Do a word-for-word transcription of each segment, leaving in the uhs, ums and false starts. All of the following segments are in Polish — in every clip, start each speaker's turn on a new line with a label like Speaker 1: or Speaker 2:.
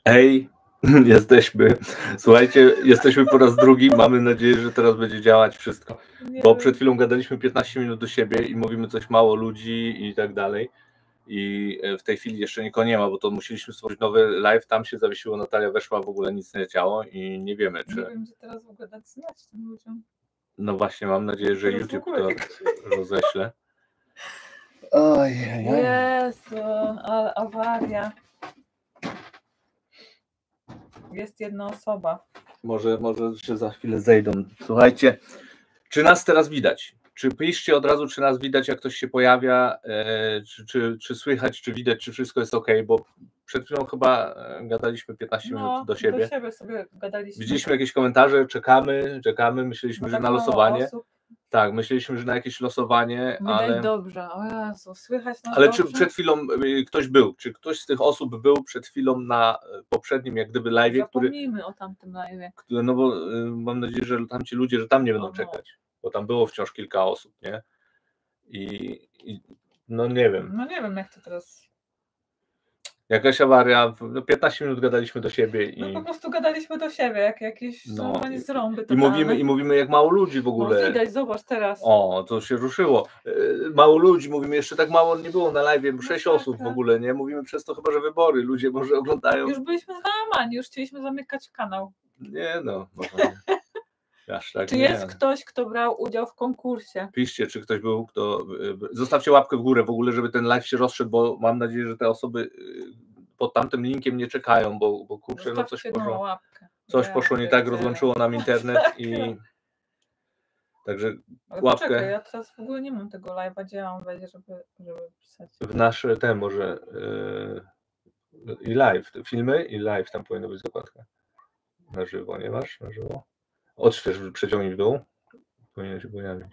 Speaker 1: Ej, jesteśmy. Słuchajcie, jesteśmy po raz drugi. Mamy nadzieję, że teraz będzie działać wszystko.
Speaker 2: Nie
Speaker 1: Bo
Speaker 2: wiem.
Speaker 1: przed chwilą gadaliśmy piętnaście minut do siebie i mówimy coś mało ludzi i tak dalej. I w tej chwili jeszcze nikogo nie ma, bo to musieliśmy stworzyć nowy live. Tam się zawiesiło, Natalia weszła, w ogóle nic nie działo i nie wiemy, czy...
Speaker 2: Nie wiem, że teraz w ogóle dać znać tym ludziom.
Speaker 1: No właśnie, mam nadzieję, że
Speaker 2: Teraz w
Speaker 1: YouTube
Speaker 2: ogóle
Speaker 1: to
Speaker 2: nie-
Speaker 1: roześle. Ojej.
Speaker 2: Jezu, ale awaria. Jest jedna osoba.
Speaker 1: Może, może się za chwilę zejdą. Słuchajcie, czy nas teraz widać? Czy piszcie od razu, czy nas widać, jak ktoś się pojawia, e, czy, czy, czy słychać, czy widać, czy wszystko jest ok, bo przed chwilą chyba gadaliśmy piętnaście
Speaker 2: No,
Speaker 1: minut do siebie.
Speaker 2: do siebie sobie gadaliśmy.
Speaker 1: Widzieliśmy jakieś komentarze, czekamy, czekamy, myśleliśmy,
Speaker 2: Bo
Speaker 1: że
Speaker 2: tak
Speaker 1: na
Speaker 2: mało
Speaker 1: losowanie.
Speaker 2: osób.
Speaker 1: Tak, myśleliśmy, że na jakieś losowanie,
Speaker 2: Widać
Speaker 1: ale...
Speaker 2: dobrze, o Jezu, słychać nas
Speaker 1: Ale
Speaker 2: dobrze?
Speaker 1: czy przed chwilą y, ktoś był? Czy ktoś z tych osób był przed chwilą na poprzednim, jak gdyby live'ie, który,
Speaker 2: Zapomnijmy o tamtym live'ie.
Speaker 1: który, no bo y, mam nadzieję, że tamci ludzie, że tam nie będą
Speaker 2: Aha.
Speaker 1: czekać, bo tam było wciąż kilka osób, nie? I, i no nie wiem,
Speaker 2: No nie wiem, jak to teraz...
Speaker 1: jakaś awaria, no piętnaście minut gadaliśmy do siebie i,
Speaker 2: No po prostu gadaliśmy do siebie, jak jakieś
Speaker 1: No,
Speaker 2: normalnie zrąby
Speaker 1: i
Speaker 2: totalne.
Speaker 1: mówimy, i mówimy jak mało ludzi w
Speaker 2: No
Speaker 1: ogóle.
Speaker 2: widać, zobacz teraz.
Speaker 1: O, to się ruszyło. Y, Mało ludzi, mówimy, jeszcze tak mało nie było na live'ie, sześć
Speaker 2: Masakra.
Speaker 1: osób w ogóle, nie? Mówimy przez to chyba, że wybory, ludzie może oglądają.
Speaker 2: Już byliśmy załamani, już chcieliśmy zamykać kanał.
Speaker 1: Nie no, może nie. Aż tak
Speaker 2: Czy
Speaker 1: nie.
Speaker 2: jest ktoś, kto brał udział w konkursie?
Speaker 1: Piszcie, czy ktoś był, kto... Zostawcie łapkę w górę w ogóle, żeby ten live się rozszedł, bo mam nadzieję, że te osoby y, pod tamtym linkiem nie czekają, bo, bo kurczę, no coś
Speaker 2: Zostawcie jedną
Speaker 1: poszło,
Speaker 2: łapkę.
Speaker 1: coś
Speaker 2: Ja
Speaker 1: poszło nie tak,
Speaker 2: pierdzielę.
Speaker 1: rozłączyło nam internet i... Także
Speaker 2: Ale
Speaker 1: łapkę.
Speaker 2: poczekaj, ja teraz w ogóle nie mam tego live'a, gdzie ja mam wejść, żeby, żeby pisać.
Speaker 1: w nasze te może yy, i live, te filmy i live tam powinno być zakładka. Na żywo, nie masz? Na żywo? Odśwież, przeciągnij w dół. Powinien się pojawić.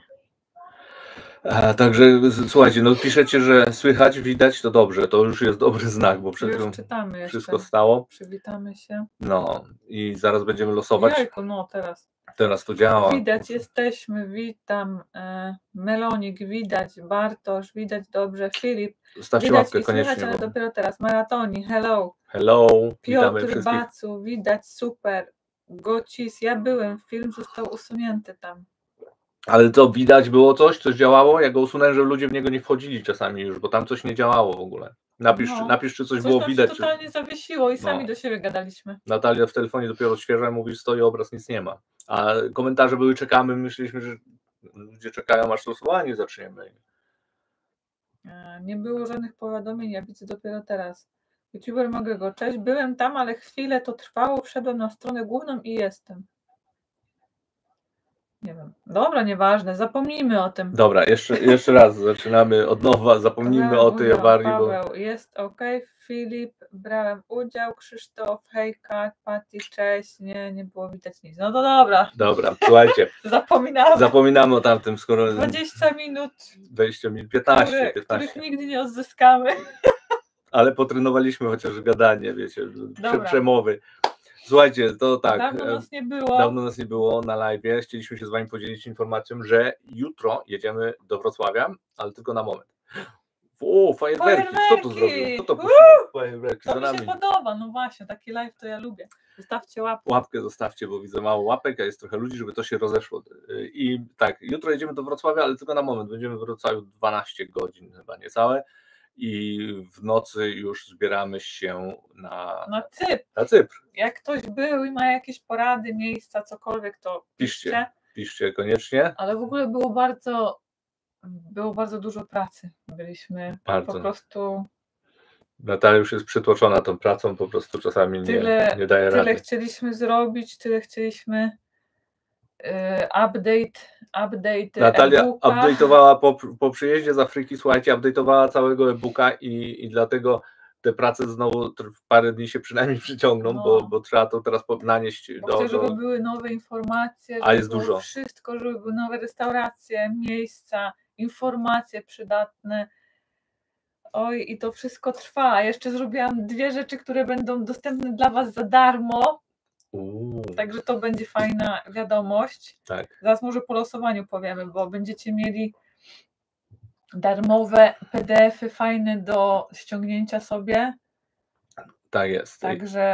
Speaker 1: A, także z- słuchajcie, no piszecie, że słychać, widać, to dobrze, to już jest dobry znak, bo przed chwilą
Speaker 2: Już czytamy jeszcze.
Speaker 1: wszystko stało.
Speaker 2: Przywitamy się.
Speaker 1: No i zaraz będziemy losować.
Speaker 2: Jajku, no teraz.
Speaker 1: Teraz to działa.
Speaker 2: Widać, jesteśmy, witam. E, Melonik, widać. Bartosz, widać dobrze. Filip,
Speaker 1: Zostawcie
Speaker 2: widać
Speaker 1: łapkę
Speaker 2: i słychać,
Speaker 1: koniecznie.
Speaker 2: ale
Speaker 1: Bo...
Speaker 2: dopiero teraz. Maratoni, hello.
Speaker 1: Hello, witamy
Speaker 2: Piotr
Speaker 1: wszystkich.
Speaker 2: Bacu, widać, super. Gocis, ja byłem, film został usunięty tam.
Speaker 1: Ale to widać było coś, coś działało? Ja go usunąłem, żeby ludzie w niego nie wchodzili czasami już, bo tam coś nie działało w ogóle. Napisz,
Speaker 2: No.
Speaker 1: napisz czy coś,
Speaker 2: Coś
Speaker 1: było
Speaker 2: nam
Speaker 1: widać.
Speaker 2: się
Speaker 1: Czy...
Speaker 2: totalnie zawiesiło i sami
Speaker 1: No.
Speaker 2: do siebie gadaliśmy.
Speaker 1: Natalia w telefonie dopiero odświeża, mówi, stoi obraz, nic nie ma. A komentarze były, czekamy, myśleliśmy, że ludzie czekają, aż losowanie zaczniemy.
Speaker 2: E, Nie było żadnych powiadomień, ja widzę dopiero teraz. YouTuber mogę go, cześć, byłem tam, ale chwilę to trwało, wszedłem na stronę główną i jestem. Nie wiem. Dobra, nieważne, zapomnijmy o tym.
Speaker 1: Dobra, jeszcze, jeszcze raz zaczynamy od nowa, zapomnijmy
Speaker 2: Brałem
Speaker 1: o tej
Speaker 2: udział,
Speaker 1: awarii, bo
Speaker 2: Paweł, jest ok, Filip, brałem udział, Krzysztof, hejka, Pati, cześć, nie, nie było widać nic. No to dobra,
Speaker 1: dobra, słuchajcie,
Speaker 2: zapominamy.
Speaker 1: zapominamy o tamtym, skoro
Speaker 2: dwadzieścia minut,
Speaker 1: dwadzieścia minut, piętnaście,
Speaker 2: które,
Speaker 1: piętnaście,
Speaker 2: których nigdy nie odzyskamy.
Speaker 1: ale potrenowaliśmy chociaż gadanie, wiecie, prze,
Speaker 2: Dobra.
Speaker 1: przemowy. Słuchajcie, to tak.
Speaker 2: Dawno nas nie było.
Speaker 1: Dawno nas nie było na live'ie. Chcieliśmy się z wami podzielić informacją, że jutro jedziemy do Wrocławia, ale tylko na moment. O, fajerwerki! Kto to zrobił? Kto to puścił? Fajerwerki
Speaker 2: To
Speaker 1: za
Speaker 2: mi się
Speaker 1: nami.
Speaker 2: podoba, no właśnie, taki live to ja lubię. Zostawcie łapkę.
Speaker 1: Łapkę zostawcie, bo widzę mało łapek, a jest trochę ludzi, żeby to się rozeszło. I tak, jutro jedziemy do Wrocławia, ale tylko na moment. Będziemy w Wrocławiu dwanaście godzin, chyba niecałe. I w nocy już zbieramy się na,
Speaker 2: Na Cypr.
Speaker 1: na Cypr.
Speaker 2: Jak ktoś był i ma jakieś porady, miejsca, cokolwiek, to piszcie.
Speaker 1: Piszcie, piszcie koniecznie.
Speaker 2: Ale w ogóle było bardzo, było bardzo dużo pracy. Byliśmy
Speaker 1: Bardzo.
Speaker 2: po prostu,
Speaker 1: Natalia już jest przytłoczona tą pracą, po prostu czasami nie,
Speaker 2: tyle,
Speaker 1: nie daje
Speaker 2: tyle
Speaker 1: rady.
Speaker 2: chcieliśmy zrobić, tyle chcieliśmy y, update, update
Speaker 1: Natalia
Speaker 2: e-booka.
Speaker 1: update'owała po, po przyjeździe z Afryki, słuchajcie, update'owała całego e-booka i, i dlatego te prace znowu tr- parę dni się przynajmniej przyciągną,
Speaker 2: No.
Speaker 1: bo, bo trzeba to teraz po- nanieść
Speaker 2: Bo
Speaker 1: do...
Speaker 2: chcę, żeby
Speaker 1: do...
Speaker 2: były nowe informacje,
Speaker 1: A
Speaker 2: żeby
Speaker 1: jest
Speaker 2: było
Speaker 1: dużo.
Speaker 2: wszystko, żeby były nowe restauracje, miejsca, informacje przydatne. Oj, i to wszystko trwa. A jeszcze zrobiłam dwie rzeczy, które będą dostępne dla Was za darmo,
Speaker 1: Uuu,
Speaker 2: także to będzie fajna wiadomość.
Speaker 1: tak,
Speaker 2: Zaraz może po losowaniu powiemy, bo będziecie mieli darmowe P D F y fajne do ściągnięcia sobie.
Speaker 1: tak jest.
Speaker 2: Także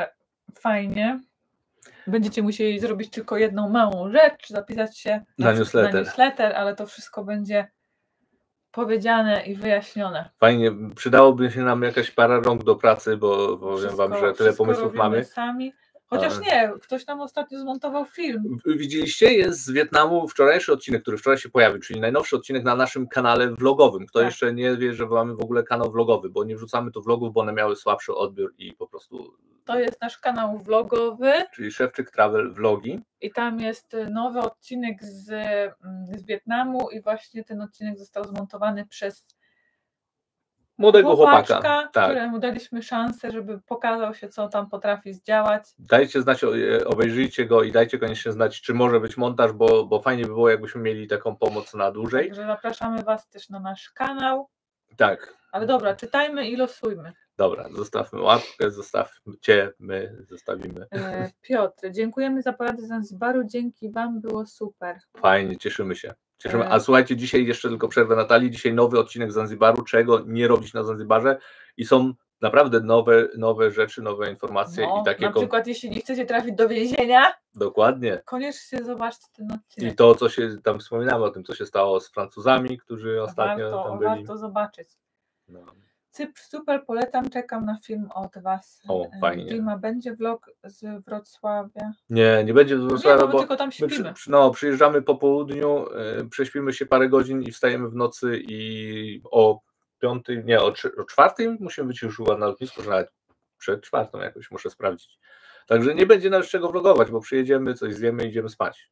Speaker 2: fajnie. Będziecie musieli zrobić tylko jedną małą rzecz, zapisać się
Speaker 1: Na
Speaker 2: na,
Speaker 1: newsletter.
Speaker 2: na newsletter, ale to wszystko będzie powiedziane i wyjaśnione.
Speaker 1: Fajnie, przydałoby się nam jakaś para rąk do pracy, bo powiem wam, że tyle
Speaker 2: wszystko
Speaker 1: pomysłów
Speaker 2: robimy
Speaker 1: mamy.
Speaker 2: sami. Chociaż
Speaker 1: A.
Speaker 2: nie, ktoś nam ostatnio zmontował film.
Speaker 1: Widzieliście, jest z Wietnamu wczorajszy odcinek, który wczoraj się pojawił, czyli najnowszy odcinek na naszym kanale vlogowym. Kto
Speaker 2: Tak.
Speaker 1: jeszcze nie wie, że mamy w ogóle kanał vlogowy, bo nie wrzucamy tu vlogów, bo one miały słabszy odbiór i po prostu...
Speaker 2: To jest nasz kanał vlogowy.
Speaker 1: Czyli Szewczyk Travel Vlogi.
Speaker 2: I tam jest nowy odcinek z, z Wietnamu i właśnie ten odcinek został zmontowany przez
Speaker 1: Młodego
Speaker 2: chłopaczka,
Speaker 1: chłopaka. Tak.
Speaker 2: któremu daliśmy szansę, żeby pokazał się, co tam potrafi zdziałać.
Speaker 1: Dajcie znać, obejrzyjcie go i dajcie koniecznie znać, czy może być montaż, bo, bo fajnie by było, jakbyśmy mieli taką pomoc na dłużej.
Speaker 2: Także zapraszamy Was też na nasz kanał.
Speaker 1: Tak.
Speaker 2: Ale dobra, czytajmy i losujmy.
Speaker 1: Dobra, zostawmy łapkę, zostawcie, my zostawimy.
Speaker 2: E, Piotr, dziękujemy za porady z Zanzibaru, dzięki Wam było super.
Speaker 1: Fajnie, cieszymy się. Cieszymy.
Speaker 2: E...
Speaker 1: A słuchajcie, dzisiaj jeszcze tylko przerwę Natalii, dzisiaj nowy odcinek z Zanzibaru, czego nie robić na Zanzibarze i są naprawdę nowe, nowe rzeczy, nowe informacje.
Speaker 2: No,
Speaker 1: i takie
Speaker 2: na przykład jeśli nie chcecie trafić do więzienia,
Speaker 1: dokładnie.
Speaker 2: Koniecznie zobaczcie ten odcinek.
Speaker 1: I to, co się tam wspominamy o tym, co się stało z Francuzami, którzy ostatnio
Speaker 2: warto,
Speaker 1: tam byli.
Speaker 2: Warto zobaczyć.
Speaker 1: No.
Speaker 2: Cypr, super, polecam, czekam na film od Was.
Speaker 1: O, fajnie.
Speaker 2: Dima, będzie vlog z Wrocławia?
Speaker 1: Nie, nie będzie z Wrocławia,
Speaker 2: nie,
Speaker 1: bo
Speaker 2: tylko tam śpimy.
Speaker 1: my przy, no, przyjeżdżamy po południu, yy, prześpimy się parę godzin i wstajemy w nocy i o piątej, nie, o, o czwartej musimy być już na lotnisku, że nawet przed czwartą jakoś muszę sprawdzić. Także nie będzie nam z czego vlogować, bo przyjedziemy, coś zjemy i idziemy spać.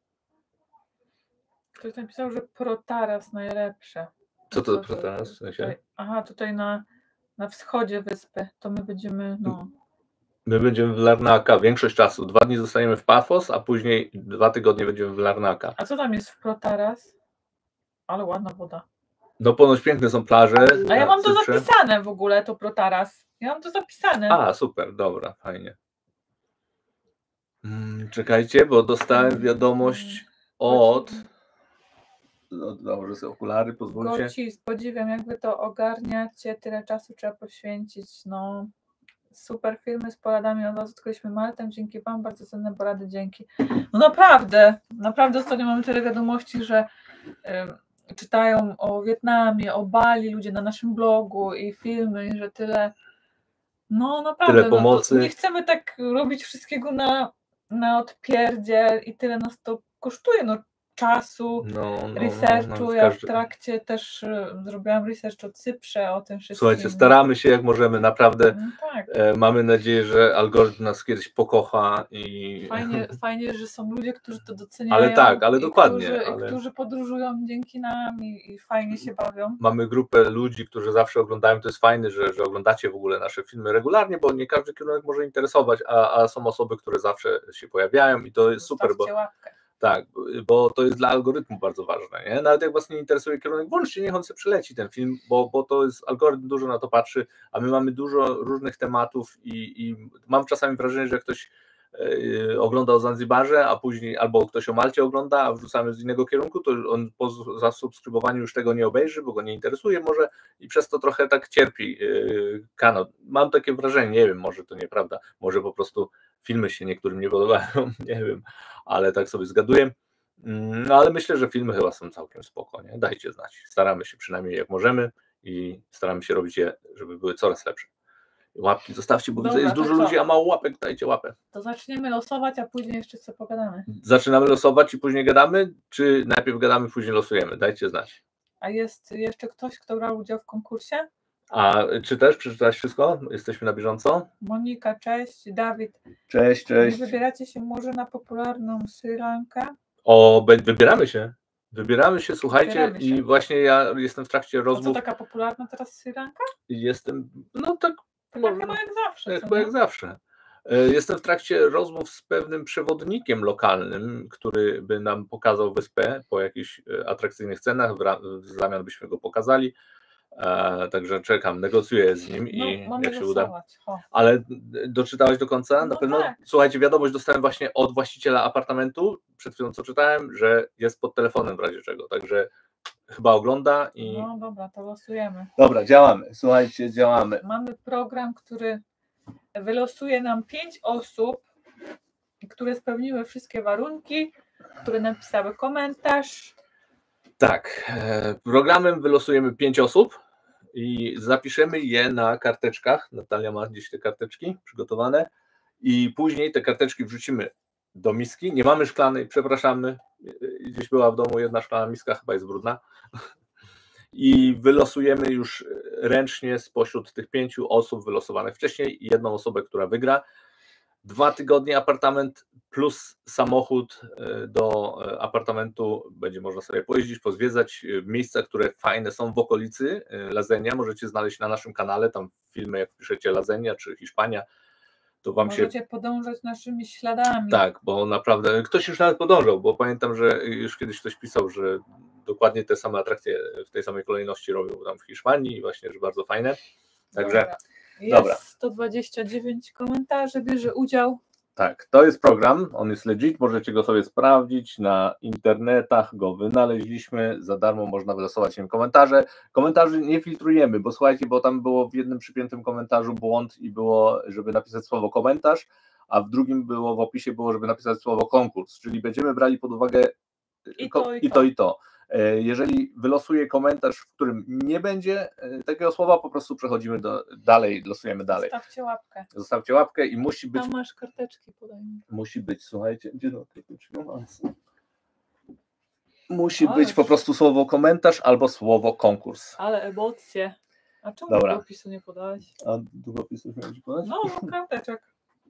Speaker 2: Ktoś napisał, że Protaras najlepsze.
Speaker 1: Co to Protaras? W sensie?
Speaker 2: Tutaj, aha, tutaj na, na wschodzie wyspy, to my będziemy, no...
Speaker 1: My będziemy w Larnaca większość czasu. Dwa dni zostajemy w Pafos, a później dwa tygodnie będziemy w Larnaca.
Speaker 2: A co tam jest w Protaras? Ale ładna woda.
Speaker 1: No ponoć piękne są plaże.
Speaker 2: A ja mam to zapisane w ogóle, to Protaras. Ja mam to zapisane.
Speaker 1: A, super, dobra, fajnie. Hmm, czekajcie, bo dostałem wiadomość od... No, założę sobie okulary, pozwólcie.
Speaker 2: Gocis, podziwiam, jak wy to ogarniacie, tyle czasu trzeba poświęcić, no... Super filmy z poradami od Was, odkryliśmy Maltę, dzięki Wam, bardzo cenne porady, dzięki. No naprawdę, naprawdę ostatnio mamy tyle wiadomości, że y, czytają o Wietnamie, o Bali, ludzie na naszym blogu i filmy, i że tyle, no naprawdę,
Speaker 1: tyle pomocy.
Speaker 2: No, nie chcemy tak robić wszystkiego na, na odpierdziel i tyle nas to kosztuje, no czasu,
Speaker 1: no, no,
Speaker 2: researchu,
Speaker 1: no, no,
Speaker 2: ja
Speaker 1: każdy...
Speaker 2: w trakcie też y, zrobiłam research o Cyprze, o tym wszystkim.
Speaker 1: Słuchajcie, staramy się jak możemy, naprawdę.
Speaker 2: No, tak.
Speaker 1: e, mamy nadzieję, że algorytm nas kiedyś pokocha i...
Speaker 2: Fajnie, fajnie, że są ludzie, którzy to doceniają.
Speaker 1: Ale tak, ale
Speaker 2: i
Speaker 1: dokładnie.
Speaker 2: Którzy,
Speaker 1: ale...
Speaker 2: którzy podróżują dzięki nam i, i fajnie się bawią.
Speaker 1: Mamy grupę ludzi, którzy zawsze oglądają, to jest fajne, że, że oglądacie w ogóle nasze filmy regularnie, bo nie każdy kierunek może interesować, a, a są osoby, które zawsze się pojawiają i to jest super, bo
Speaker 2: łapkę.
Speaker 1: tak, bo to jest dla algorytmu bardzo ważne, nie? Nawet jak Was nie interesuje kierunek, włączcie, niech on sobie przeleci ten film, bo, bo to jest, algorytm dużo na to patrzy, a my mamy dużo różnych tematów i, i mam czasami wrażenie, że ktoś yy, ogląda o Zanzibarze, a później albo ktoś o Malcie ogląda, a wrzucamy z innego kierunku, to on po zasubskrybowaniu już tego nie obejrzy, bo go nie interesuje może i przez to trochę tak cierpi yy, kanał. Mam takie wrażenie, nie wiem, może to nieprawda, może po prostu filmy się niektórym nie podobają, nie wiem, ale tak sobie zgaduję. No ale myślę, że filmy chyba są całkiem spoko, nie? Dajcie znać. Staramy się przynajmniej jak możemy i staramy się robić je, żeby były coraz lepsze. Łapki zostawcie, bo widzę, jest dużo ludzi, a mało łapek, dajcie łapę.
Speaker 2: To zaczniemy losować, a później jeszcze co pogadamy.
Speaker 1: Zaczynamy losować i później gadamy, czy najpierw gadamy, później losujemy? Dajcie znać.
Speaker 2: A jest jeszcze ktoś, kto brał udział w konkursie?
Speaker 1: A czy też przeczytałeś wszystko? Jesteśmy na bieżąco?
Speaker 2: Monika, cześć. Dawid.
Speaker 1: Cześć, cześć.
Speaker 2: Nie wybieracie się może na popularną Sri Lankę?
Speaker 1: O, wybieramy się. Wybieramy się, słuchajcie,
Speaker 2: Wybieramy się.
Speaker 1: I właśnie ja jestem w trakcie rozmów.
Speaker 2: A co taka popularna teraz Sri Lanka?
Speaker 1: Jestem, no tak.
Speaker 2: Tak może, chyba jak zawsze.
Speaker 1: Chyba jak zawsze. Jestem w trakcie rozmów z pewnym przewodnikiem lokalnym, który by nam pokazał wyspę po jakichś atrakcyjnych cenach, w zamian byśmy go pokazali. E, także czekam, negocjuję z nim i
Speaker 2: no,
Speaker 1: jak się
Speaker 2: losować.
Speaker 1: uda.
Speaker 2: O.
Speaker 1: Ale doczytałeś do końca? Na
Speaker 2: no
Speaker 1: pewno?
Speaker 2: Tak.
Speaker 1: Słuchajcie, wiadomość dostałem właśnie od właściciela apartamentu, przed chwilą co czytałem, że jest pod telefonem w razie czego, także chyba ogląda i...
Speaker 2: No dobra, to losujemy.
Speaker 1: Dobra, działamy, słuchajcie, działamy.
Speaker 2: Mamy program, który wylosuje nam pięć osób które spełniły wszystkie warunki, które napisały komentarz.
Speaker 1: Tak, e, programem wylosujemy pięć osób i zapiszemy je na karteczkach. Natalia ma gdzieś te karteczki przygotowane i później te karteczki wrzucimy do miski. Nie mamy szklanej, przepraszamy, gdzieś była w domu jedna szklana miska, chyba jest brudna. I wylosujemy już ręcznie spośród tych pięciu osób wylosowanych wcześniej jedną osobę, która wygra. Dwa tygodnie apartament plus samochód do apartamentu. Będzie można sobie pojeździć, pozwiedzać miejsca, które fajne są w okolicy Lasenia. Możecie znaleźć na naszym kanale, tam filmy, jak piszecie Lasenia czy Hiszpania, to wam
Speaker 2: Możecie
Speaker 1: się...
Speaker 2: podążać naszymi śladami.
Speaker 1: Tak, bo naprawdę ktoś już nawet podążał, bo pamiętam, że już kiedyś ktoś pisał, że dokładnie te same atrakcje w tej samej kolejności robią tam w Hiszpanii i właśnie, że bardzo fajne. Także
Speaker 2: Dobra. Jest
Speaker 1: dobra.
Speaker 2: sto dwadzieścia dziewięć komentarzy, bierze udział.
Speaker 1: Tak, to jest program, on jest legit, możecie go sobie sprawdzić na internetach, go wynaleźliśmy, za darmo można wylosować im komentarze. Komentarzy nie filtrujemy, bo słuchajcie, bo tam było w jednym przypiętym komentarzu błąd i było, żeby napisać słowo komentarz, a w drugim było w opisie było, żeby napisać słowo konkurs, czyli będziemy brali pod uwagę
Speaker 2: I to, i
Speaker 1: i to, i to. Jeżeli wylosuję komentarz, w którym nie będzie takiego słowa, po prostu przechodzimy do, dalej, losujemy dalej.
Speaker 2: Zostawcie łapkę.
Speaker 1: Zostawcie łapkę i musi być...
Speaker 2: Tam masz karteczki, podaj mi.
Speaker 1: Musi być, słuchajcie, gdzie do tej Musi
Speaker 2: Ale
Speaker 1: być po prostu słowo komentarz albo słowo konkurs.
Speaker 2: Ale emocje. A czemu
Speaker 1: Dobra.
Speaker 2: długopisu nie podałeś?
Speaker 1: A długopisów miałem ci podać?
Speaker 2: No, karteczek.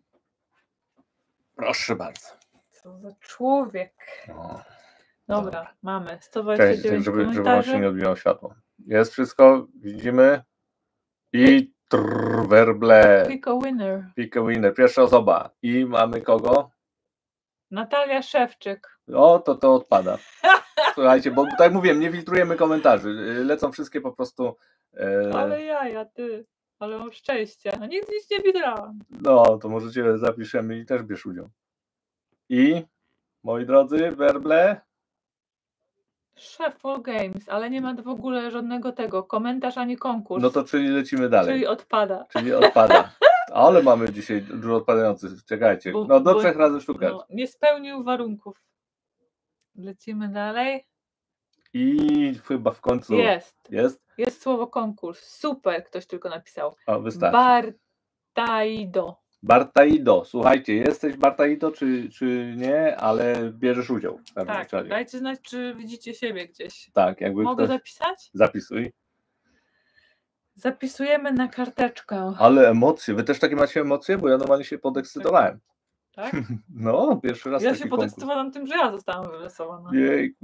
Speaker 1: Proszę bardzo.
Speaker 2: Co za człowiek.
Speaker 1: O,
Speaker 2: Dobra,
Speaker 1: dobra.
Speaker 2: mamy sto dwadzieścia
Speaker 1: Cześć,
Speaker 2: dziewięć
Speaker 1: żeby, żeby wam
Speaker 2: komentarzy.
Speaker 1: się nie odbijało światło. Jest wszystko, widzimy. I trrr, werble.
Speaker 2: Pick a winner.
Speaker 1: Pick a winner, pierwsza osoba. I mamy kogo?
Speaker 2: Natalia Szewczyk.
Speaker 1: O, to to odpada. Słuchajcie, bo tak jak mówiłem, nie filtrujemy komentarzy. Lecą wszystkie po prostu. E...
Speaker 2: Ale jaja, ty. Ale mam szczęście. No nic, nic nie wygrałam.
Speaker 1: No, to możecie zapiszemy i też bierz udział. I, moi drodzy, werble.
Speaker 2: Shuffle Games, ale nie ma w ogóle żadnego tego. Komentarz ani konkurs.
Speaker 1: No to czyli lecimy dalej.
Speaker 2: Czyli odpada.
Speaker 1: Czyli odpada. Ale mamy dzisiaj dużo odpadających. Czekajcie.
Speaker 2: Bo-
Speaker 1: No do
Speaker 2: bo-
Speaker 1: trzech razy sztuka.
Speaker 2: No, nie spełnił warunków. Lecimy dalej.
Speaker 1: I chyba w końcu
Speaker 2: Jest.
Speaker 1: jest.
Speaker 2: Jest słowo konkurs. Super, ktoś tylko napisał.
Speaker 1: O, wystarczy.
Speaker 2: Bartaido.
Speaker 1: Bartaido. Słuchajcie, jesteś Bartaido czy, czy nie, ale bierzesz udział. w każdym
Speaker 2: Tak,
Speaker 1: razie.
Speaker 2: dajcie znać, czy widzicie siebie gdzieś.
Speaker 1: Tak, jakby
Speaker 2: Mogę
Speaker 1: ktoś...
Speaker 2: zapisać?
Speaker 1: Zapisuj.
Speaker 2: Zapisujemy na karteczkę.
Speaker 1: Ale emocje. Wy też takie macie emocje? Bo ja normalnie się podekscytowałem.
Speaker 2: Tak?
Speaker 1: No, pierwszy raz
Speaker 2: Ja
Speaker 1: taki
Speaker 2: się
Speaker 1: konkurs.
Speaker 2: podekscytowałam tym, że ja zostałam wylosowana.
Speaker 1: Jejku.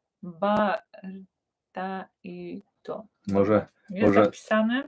Speaker 2: Bartaido.
Speaker 1: Może,
Speaker 2: Jest
Speaker 1: może-
Speaker 2: zapisany.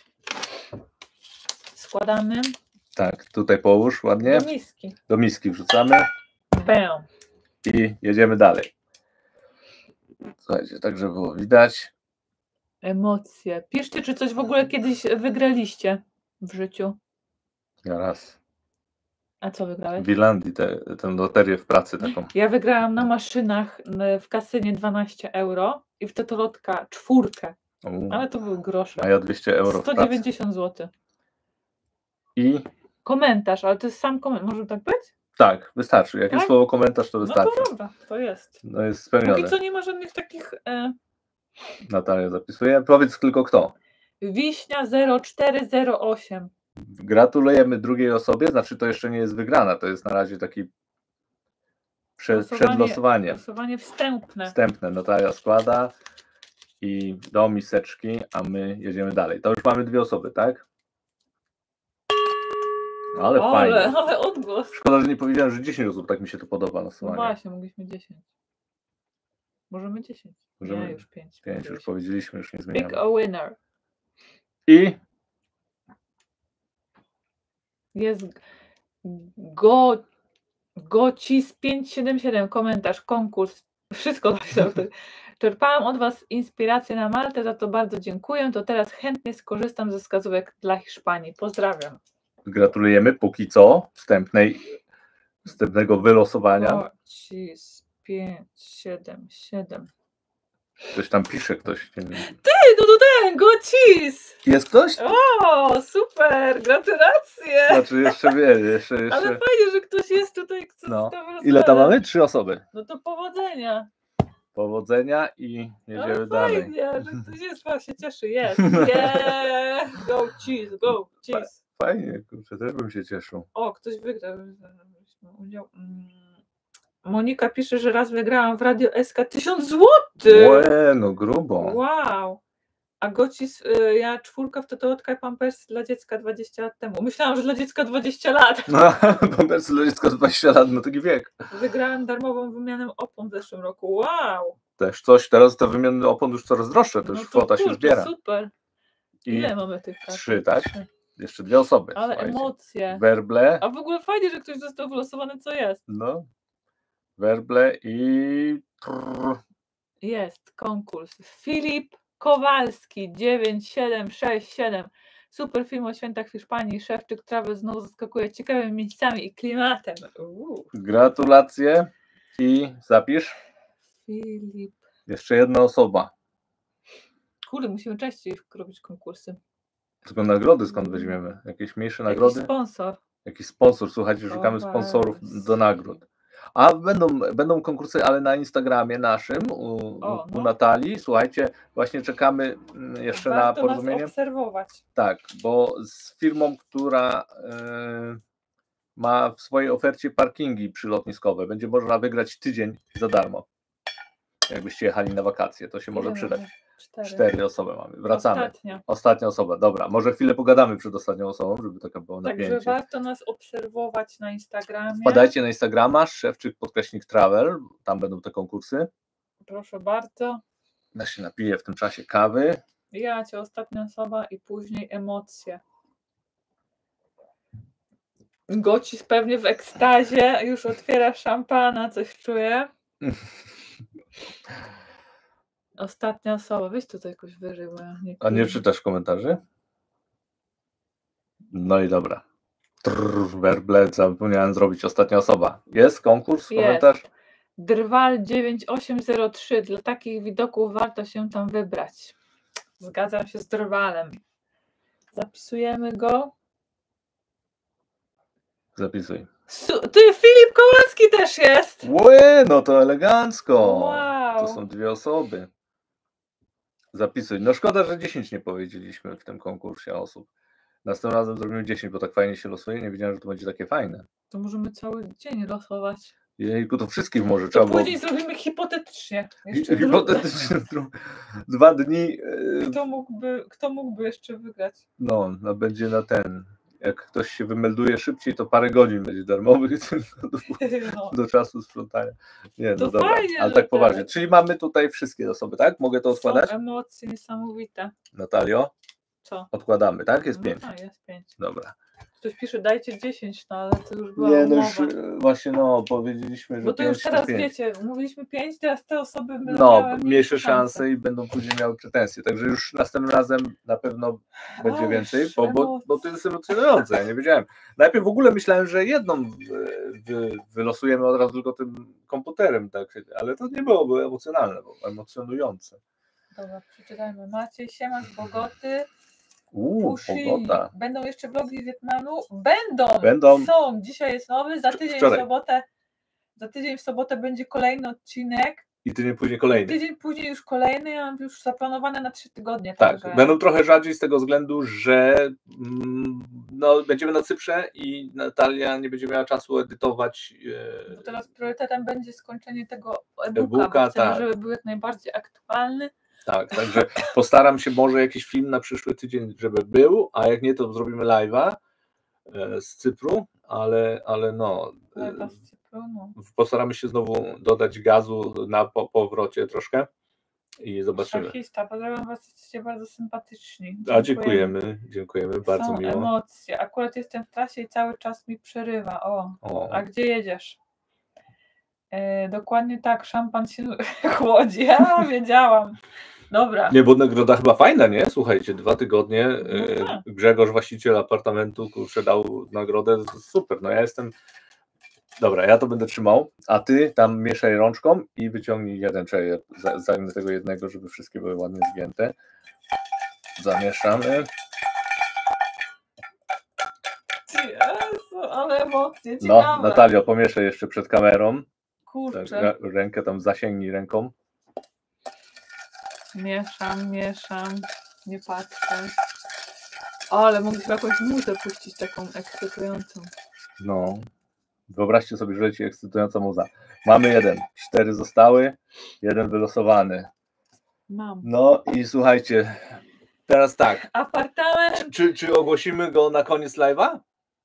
Speaker 2: Składamy
Speaker 1: tak, tutaj połóż ładnie.
Speaker 2: do miski.
Speaker 1: Do miski wrzucamy
Speaker 2: Bam.
Speaker 1: i jedziemy dalej. Słuchajcie, tak żeby było widać.
Speaker 2: Emocje. Piszcie, czy coś w ogóle kiedyś wygraliście w życiu.
Speaker 1: Ja raz.
Speaker 2: A co wygrałeś?
Speaker 1: W Irlandii tę tę loterię w pracy taką.
Speaker 2: Ja wygrałam na maszynach n- w kasynie dwanaście euro i w totolotka czwórkę,
Speaker 1: U,
Speaker 2: ale to były grosze.
Speaker 1: a ja dwieście euro w
Speaker 2: sto
Speaker 1: pracy.
Speaker 2: dziewięćdziesiąt złotych.
Speaker 1: I
Speaker 2: Komentarz, ale to jest sam komentarz. Może tak być?
Speaker 1: tak, wystarczy. Jak jest
Speaker 2: Tak?
Speaker 1: słowo komentarz, to
Speaker 2: No
Speaker 1: wystarczy.
Speaker 2: to dobra, to jest.
Speaker 1: No jest
Speaker 2: Póki
Speaker 1: spełnione.
Speaker 2: co nie ma żadnych takich. E,
Speaker 1: Natalia zapisuje. Powiedz tylko kto.
Speaker 2: wiśnia zero cztery zero osiem.
Speaker 1: Gratulujemy drugiej osobie, znaczy to jeszcze nie jest wygrana, to jest na razie taki prze,
Speaker 2: Losowanie-
Speaker 1: przedlosowanie.
Speaker 2: Losowanie wstępne.
Speaker 1: Wstępne. Natalia składa i do miseczki, a my jedziemy dalej. To już mamy dwie osoby, tak? Ale
Speaker 2: ale,
Speaker 1: fajnie.
Speaker 2: ale odgłos.
Speaker 1: Szkoda, że nie powiedziałem, że dziesięć osób, tak mi się to podoba
Speaker 2: No
Speaker 1: losowanie.
Speaker 2: właśnie, mogliśmy dziesięć. Możemy dziesięć.
Speaker 1: Możemy
Speaker 2: Nie, już pięć.
Speaker 1: pięć już powiedzieliśmy, już nie
Speaker 2: Pick
Speaker 1: zmieniamy.
Speaker 2: a winner.
Speaker 1: I
Speaker 2: Jest go, Gocis pięćset siedemdziesiąt siedem, komentarz, konkurs, wszystko napisał. Czerpałam od Was inspirację na Maltę, za to bardzo dziękuję, to teraz chętnie skorzystam ze wskazówek dla Hiszpanii. Pozdrawiam.
Speaker 1: gratulujemy póki co wstępnej, wstępnego wylosowania.
Speaker 2: Gocis pięćset siedemdziesiąt siedem.
Speaker 1: Ktoś tam pisze, ktoś. Nie wiem.
Speaker 2: Ty, no to ten, Gocis!
Speaker 1: Jest ktoś?
Speaker 2: O, super, gratulacje!
Speaker 1: Znaczy jeszcze wie, jeszcze, jeszcze.
Speaker 2: Ale fajnie, że ktoś jest tutaj, kto
Speaker 1: No.
Speaker 2: no.
Speaker 1: Ile tam mamy? Trzy osoby.
Speaker 2: No to powodzenia.
Speaker 1: Powodzenia i jedziemy
Speaker 2: Ale
Speaker 1: dalej.
Speaker 2: fajnie, że ktoś jest, pan się cieszy, jest. Yeah. Go cheese, go cheese.
Speaker 1: Fajnie, kurczę, też bym się cieszył.
Speaker 2: O, ktoś wygrał. Udział. Monika pisze, że raz wygrałam w Radio S K tysiąc złotych.
Speaker 1: Łe, no grubo.
Speaker 2: Wow. A Gocis, y, ja czwórka w Tototka i Pampers dla dziecka dwadzieścia lat temu. Myślałam, że dla dziecka dwadzieścia lat.
Speaker 1: No, Pampers dla dziecka dwadzieścia lat, no taki wiek.
Speaker 2: Wygrałem darmową wymianę opon w zeszłym roku. Wow.
Speaker 1: Też coś, teraz te wymiany opon już coraz droższe, to już
Speaker 2: No to
Speaker 1: kwota się
Speaker 2: kurczę,
Speaker 1: zbiera.
Speaker 2: Super.
Speaker 1: I
Speaker 2: Ile mamy tych kart?
Speaker 1: trzy, tak?
Speaker 2: Trzy.
Speaker 1: Jeszcze dwie osoby.
Speaker 2: Ale
Speaker 1: słuchajcie.
Speaker 2: emocje.
Speaker 1: Werble.
Speaker 2: A w ogóle fajnie, że ktoś został wylosowany, co jest.
Speaker 1: No. Werble i... Trrr.
Speaker 2: Jest konkurs. Filip Kowalski dziewięć siedem sześć siedem. Super film o świętach w Hiszpanii. Szewczyk Travel znowu zaskakuje ciekawymi miejscami i klimatem. Uuu.
Speaker 1: Gratulacje i zapisz.
Speaker 2: Filip.
Speaker 1: Jeszcze jedna osoba.
Speaker 2: Kurde, musimy częściej robić konkursy.
Speaker 1: Tylko nagrody skąd weźmiemy? Jakieś mniejsze nagrody?
Speaker 2: Jakiś sponsor.
Speaker 1: Jakiś sponsor, słuchajcie, szukamy sponsorów do nagród. A będą, będą konkursy, ale na Instagramie naszym u,
Speaker 2: O, no.
Speaker 1: u Natalii. Słuchajcie, właśnie czekamy jeszcze
Speaker 2: Warto
Speaker 1: na porozumienie.
Speaker 2: nas obserwować.
Speaker 1: Tak, bo z firmą, która y, ma w swojej ofercie parkingi przylotniskowe, będzie można wygrać tydzień za darmo. Jakbyście jechali na wakacje, to się może
Speaker 2: Ile
Speaker 1: przydać.
Speaker 2: mamy? Cztery.
Speaker 1: Cztery osoby mamy. Wracamy.
Speaker 2: Ostatnia.
Speaker 1: Ostatnia osoba, dobra. Może chwilę pogadamy przed ostatnią osobą, żeby taka było napięcie.
Speaker 2: Także warto nas obserwować na Instagramie.
Speaker 1: Wpadajcie na Instagrama, Szewczyk podkreśnik Travel, tam będą te konkursy.
Speaker 2: Proszę bardzo.
Speaker 1: Ja się napiję w tym czasie kawy.
Speaker 2: Ja cię ostatnia osoba i później emocje. Gocis pewnie w ekstazie już otwiera szampana, coś czuje. Ostatnia osoba. Weź tutaj jakoś wyżej, bo ja nie
Speaker 1: A nie
Speaker 2: kuję.
Speaker 1: czytasz komentarzy? No i dobra. Trrr, werble, zapomniałem zrobić. Ostatnia osoba. Jest konkurs,
Speaker 2: Jest.
Speaker 1: komentarz?
Speaker 2: Drwal dziewięć osiem zero trzy. Dla takich widoków warto się tam wybrać. Zgadzam się z Drwalem. Zapisujemy go.
Speaker 1: Zapisuj.
Speaker 2: Su- Ty, Filip Kowalski też jest.
Speaker 1: Łe, no to elegancko.
Speaker 2: Wow.
Speaker 1: To są dwie osoby. Zapisuj. No szkoda, że dziesięć nie powiedzieliśmy w tym konkursie osób. Następnym razem zrobimy dziesięć, bo tak fajnie się losuje. Nie wiedziałem, że to będzie takie fajne.
Speaker 2: To możemy cały dzień losować.
Speaker 1: Jejku, to wszystkich może
Speaker 2: To
Speaker 1: trzeba było.
Speaker 2: później zrobimy hipotetycznie. Jeszcze
Speaker 1: Hipotetycznie dwa dni.
Speaker 2: drugi. Kto mógłby, kto mógłby jeszcze wygrać?
Speaker 1: No, no będzie na ten. Jak ktoś się wymelduje szybciej, to parę godzin będzie darmowych do,
Speaker 2: No.
Speaker 1: do czasu sprzątania. Nie,
Speaker 2: To
Speaker 1: no dobra,
Speaker 2: fajnie,
Speaker 1: ale
Speaker 2: że
Speaker 1: tak poważnie.
Speaker 2: tak.
Speaker 1: Czyli mamy tutaj wszystkie osoby, tak? Mogę to odkładać?
Speaker 2: Są emocje niesamowite.
Speaker 1: Natalio,
Speaker 2: Co?
Speaker 1: odkładamy, tak? Jest
Speaker 2: No
Speaker 1: pięć.
Speaker 2: tak, jest pięć.
Speaker 1: Dobra.
Speaker 2: Ktoś pisze, dajcie dziesięć, no ale to już była
Speaker 1: Nie, no
Speaker 2: umowa.
Speaker 1: już e, właśnie no, powiedzieliśmy, że
Speaker 2: Bo to
Speaker 1: pięć
Speaker 2: już teraz
Speaker 1: pięć.
Speaker 2: wiecie, mówiliśmy pięć, teraz te osoby będą
Speaker 1: No,
Speaker 2: miały
Speaker 1: mniejsze szanse i będą później miały pretensje. Także już następnym razem na pewno będzie
Speaker 2: Ależ
Speaker 1: więcej, bo, bo,
Speaker 2: emocje.
Speaker 1: bo to jest emocjonujące. Ja nie wiedziałem. Najpierw w ogóle myślałem, że jedną wy, wy, wylosujemy od razu tylko tym komputerem, tak? Ale to nie byłoby emocjonalne, bo emocjonujące.
Speaker 2: Dobra, przeczytajmy. Maciej, siema z Bogoty.
Speaker 1: Uuu,
Speaker 2: Pushi.
Speaker 1: pogoda.
Speaker 2: Będą jeszcze vlogi z Wietnamu? Będą!
Speaker 1: Będą.
Speaker 2: Są! Dzisiaj jest nowy, za tydzień
Speaker 1: Wczoraj.
Speaker 2: w sobotę. Za tydzień w sobotę będzie kolejny odcinek.
Speaker 1: I tydzień później kolejny.
Speaker 2: Tydzień później już kolejny, ja mam już zaplanowane na trzy tygodnie.
Speaker 1: Tak,
Speaker 2: także...
Speaker 1: będą trochę rzadziej z tego względu, że mm, no, będziemy na Cyprze i Natalia nie będzie miała czasu edytować.
Speaker 2: Bo teraz priorytetem będzie skończenie tego
Speaker 1: E-booka,
Speaker 2: e-booka, bo chcemy,
Speaker 1: tak.
Speaker 2: żeby był jak najbardziej aktualny.
Speaker 1: Tak, także postaram się może jakiś film na przyszły tydzień, żeby był, a jak nie, to zrobimy live'a e, z Cypru, ale, ale no, e,
Speaker 2: Chyba z Cypru, no.
Speaker 1: postaramy się znowu dodać gazu na po, powrocie troszkę i zobaczymy.
Speaker 2: Szachista, pozdrawiam was, jesteście bardzo sympatyczni.
Speaker 1: A dziękujemy, dziękujemy, bardzo
Speaker 2: Są
Speaker 1: miło.
Speaker 2: emocje. Akurat jestem w trasie i cały czas mi przerywa. O,
Speaker 1: O.
Speaker 2: a gdzie jedziesz? E, dokładnie tak, szampan się chłodzi. Ja wiedziałam. Dobra.
Speaker 1: Nie, bo nagroda chyba fajna, nie? Słuchajcie, dwa tygodnie e,
Speaker 2: tak.
Speaker 1: Grzegorz, właściciel apartamentu, kurczę, dał nagrodę, super, no ja jestem Dobra, ja to będę trzymał, a ty tam mieszaj rączką i wyciągnij jeden, czekaj, ja zajmę tego jednego, żeby wszystkie były ładnie zgięte. Zamieszamy.
Speaker 2: Jezu, ale emocje,
Speaker 1: No,
Speaker 2: ciekawe.
Speaker 1: Natalio, pomieszaj jeszcze przed kamerą.
Speaker 2: Kurczę.
Speaker 1: Tak, rękę tam zasięgnij ręką.
Speaker 2: Mieszam, mieszam, nie patrzę. O, ale mogliśmy jakąś muzę puścić taką ekscytującą.
Speaker 1: No, wyobraźcie sobie, że leci ekscytująca muza. Mamy jeden, cztery zostały, jeden wylosowany.
Speaker 2: Mam.
Speaker 1: No i słuchajcie, teraz tak,
Speaker 2: Apartament.
Speaker 1: czy, czy ogłosimy go na koniec live'a?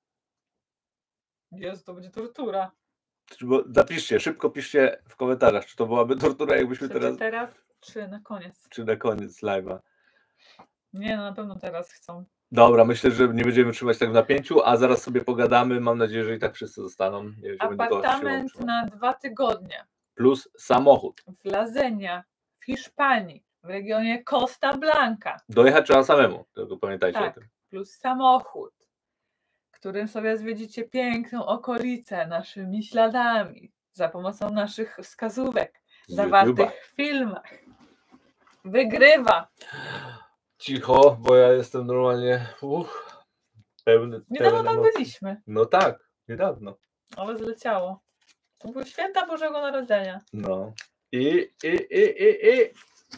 Speaker 2: Jezu, to będzie tortura.
Speaker 1: Bo zapiszcie, szybko piszcie w komentarzach, czy to byłaby tortura, jakbyśmy
Speaker 2: Czy
Speaker 1: teraz,
Speaker 2: teraz, czy na koniec?
Speaker 1: czy na koniec live'a.
Speaker 2: Nie, no na pewno teraz chcą.
Speaker 1: Dobra, myślę, że nie będziemy trzymać tak w napięciu, a zaraz sobie pogadamy. Mam nadzieję, że i tak wszyscy zostaną. Nie, że będzie kogoś
Speaker 2: Apartament
Speaker 1: siłą
Speaker 2: na dwa tygodnie
Speaker 1: plus samochód.
Speaker 2: w Lazenia, w Hiszpanii, w regionie Costa Blanca.
Speaker 1: Dojechać trzeba samemu, tylko pamiętajcie
Speaker 2: Tak.
Speaker 1: o tym.
Speaker 2: Plus samochód, którym sobie zwiedzicie piękną okolicę naszymi śladami za pomocą naszych wskazówek
Speaker 1: Z
Speaker 2: zawartych
Speaker 1: YouTube'a.
Speaker 2: w filmach. Wygrywa.
Speaker 1: Cicho, bo ja jestem normalnie uff, pełny.
Speaker 2: Niedawno
Speaker 1: pełen
Speaker 2: tam
Speaker 1: emocji.
Speaker 2: byliśmy,
Speaker 1: No tak, niedawno.
Speaker 2: ale zleciało. To były święta Bożego Narodzenia.
Speaker 1: No. I, i, i, i, i.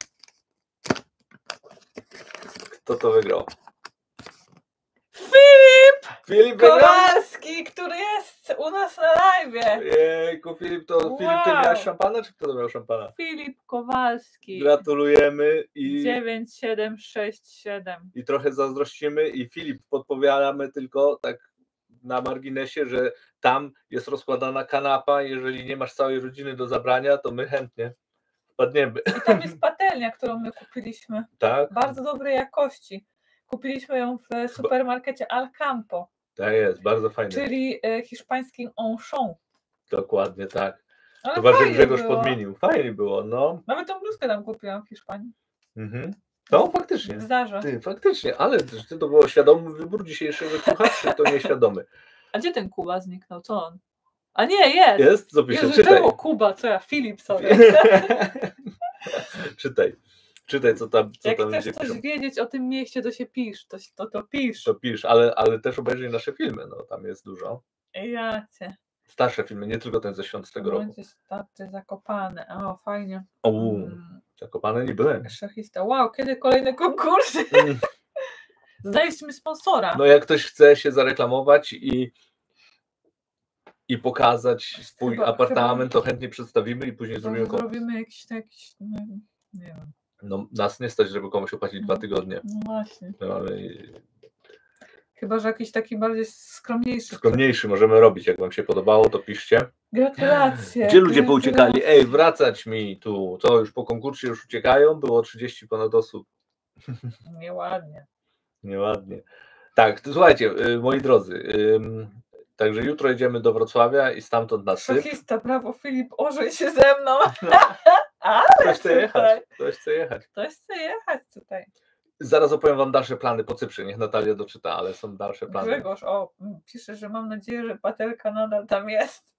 Speaker 1: Kto to wygrał?
Speaker 2: Filip
Speaker 1: Filip wygrał?
Speaker 2: Kowalski, który jest u nas na live.
Speaker 1: Jejku, Filip, to
Speaker 2: Wow.
Speaker 1: Filip, ty miałeś szampana, czy kto to miał szampana?
Speaker 2: Filip Kowalski.
Speaker 1: Gratulujemy i,
Speaker 2: dziewięć siedem sześć siedem.
Speaker 1: i trochę zazdrościmy i Filip, podpowiadamy tylko tak na marginesie, że tam jest rozkładana kanapa, jeżeli nie masz całej rodziny do zabrania, to my chętnie wpadniemy.
Speaker 2: I tam jest patelnia, którą my kupiliśmy.
Speaker 1: Tak?
Speaker 2: Bardzo dobrej jakości. Kupiliśmy ją w supermarkecie Alcampo,
Speaker 1: Tak jest, bardzo fajnie.
Speaker 2: czyli e, hiszpańskim Auchan.
Speaker 1: Dokładnie tak.
Speaker 2: Ale
Speaker 1: Chyba, że
Speaker 2: fajnie
Speaker 1: Grzegorz
Speaker 2: było.
Speaker 1: podmienił. Fajnie było, no.
Speaker 2: Nawet tą bluzkę tam kupiłam w Hiszpanii.
Speaker 1: Mhm. No, faktycznie.
Speaker 2: W Zarze.
Speaker 1: Ty, faktycznie, ale czy to było świadomy wybór dzisiejszego ciucha, czy to nieświadomy?
Speaker 2: A gdzie ten Kuba zniknął? Co on? A nie, jest!
Speaker 1: Jest? Co pisze?
Speaker 2: Jezu,
Speaker 1: Czytaj.
Speaker 2: czemu Kuba? Co ja? Filip sobie.
Speaker 1: Czytaj. Czytaj, co tam, co
Speaker 2: Jak
Speaker 1: tam
Speaker 2: chcesz
Speaker 1: ludzie
Speaker 2: coś
Speaker 1: piszą.
Speaker 2: wiedzieć o tym mieście, to się pisz. To, to, to pisz.
Speaker 1: To pisz, ale, ale też obejrzyj nasze filmy, no tam jest dużo.
Speaker 2: Ja cię.
Speaker 1: Starsze filmy, nie tylko ten ze świąt z tego roku.
Speaker 2: Będzie taty zakopane. O, fajnie.
Speaker 1: O,
Speaker 2: Mm,
Speaker 1: zakopane nie byłem.
Speaker 2: szachista. Wow, kiedy kolejne konkursy?
Speaker 1: Mm.
Speaker 2: Znaleźliśmy sponsora.
Speaker 1: No jak ktoś chce się zareklamować i, i pokazać swój
Speaker 2: Chyba-
Speaker 1: apartament, to chętnie przedstawimy i później
Speaker 2: To
Speaker 1: zrobimy konkurs.
Speaker 2: zrobimy jakiś taki, no, nie wiem.
Speaker 1: No, nas nie stać, żeby komuś opłacić dwa tygodnie.
Speaker 2: No właśnie.
Speaker 1: No, ale
Speaker 2: Chyba, że jakiś taki bardziej skromniejszy.
Speaker 1: skromniejszy możemy robić. Jak wam się podobało, to piszcie.
Speaker 2: Gratulacje.
Speaker 1: Gdzie ludzie pouciekali?
Speaker 2: gratulacje.
Speaker 1: Ej, wracać mi tu. Co, już po konkursie już uciekają? Było trzydzieści ponad osób.
Speaker 2: Nieładnie.
Speaker 1: Nieładnie. Tak, to słuchajcie, y, moi drodzy, ym, także jutro jedziemy do Wrocławia i stamtąd na syp.
Speaker 2: Szachista, brawo Filip, ożej się ze mną. A,
Speaker 1: Ktoś chce jechać,
Speaker 2: tutaj.
Speaker 1: ktoś chce jechać.
Speaker 2: Ktoś chce jechać tutaj.
Speaker 1: Zaraz opowiem wam dalsze plany po Cyprze, niech Natalia doczyta, ale są dalsze plany.
Speaker 2: Grzegorz, o, pisze, że mam nadzieję, że patelka nadal tam jest.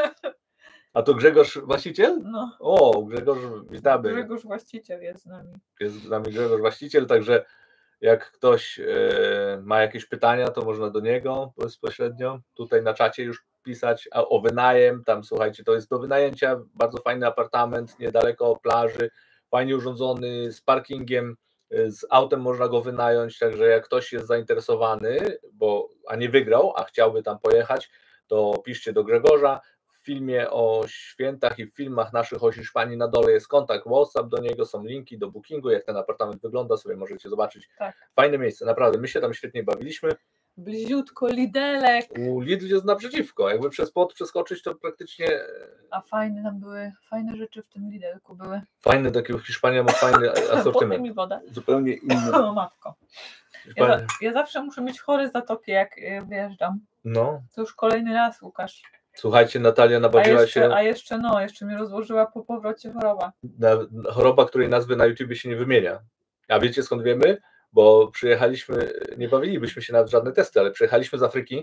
Speaker 1: A to Grzegorz właściciel?
Speaker 2: No,
Speaker 1: O, Grzegorz, witamy.
Speaker 2: Grzegorz właściciel jest z nami.
Speaker 1: Jest z nami Grzegorz właściciel, także jak ktoś e, ma jakieś pytania, to można do niego bezpośrednio tutaj na czacie już pisać a, o wynajem. Tam słuchajcie, to jest do wynajęcia, bardzo fajny apartament, niedaleko plaży, fajnie urządzony, z parkingiem, e, z autem można go wynająć, także jak ktoś jest zainteresowany, bo a nie wygrał, a chciałby tam pojechać, to piszcie do Grzegorza. W filmie o świętach i w filmach naszych o Hiszpanii na dole jest kontakt WhatsApp do niego, są linki do bookingu, jak ten apartament wygląda, sobie możecie zobaczyć.
Speaker 2: Tak.
Speaker 1: Fajne miejsce, naprawdę, my się tam świetnie bawiliśmy.
Speaker 2: Bliziutko, Lidelek.
Speaker 1: U Lidl jest naprzeciwko, jakby przez płot przeskoczyć, to praktycznie
Speaker 2: A fajne tam były, fajne rzeczy w tym Lidelku były.
Speaker 1: fajny, taki Hiszpania ma fajny
Speaker 2: Potem
Speaker 1: asortyment,
Speaker 2: mi woda.
Speaker 1: zupełnie inny.
Speaker 2: O matko. Ja, za,
Speaker 1: Fajny.
Speaker 2: ja zawsze muszę mieć chory zatoki, jak y, wyjeżdżam.
Speaker 1: No,
Speaker 2: To już kolejny raz, Łukasz.
Speaker 1: słuchajcie, Natalia
Speaker 2: A
Speaker 1: nabawiła
Speaker 2: jeszcze,
Speaker 1: się
Speaker 2: a jeszcze no, jeszcze mi rozłożyła po powrocie choroba.
Speaker 1: na, na choroba, której nazwy na YouTubie się nie wymienia. A wiecie skąd wiemy? Bo przyjechaliśmy, nie bawilibyśmy się nawet w żadne testy, ale przyjechaliśmy z Afryki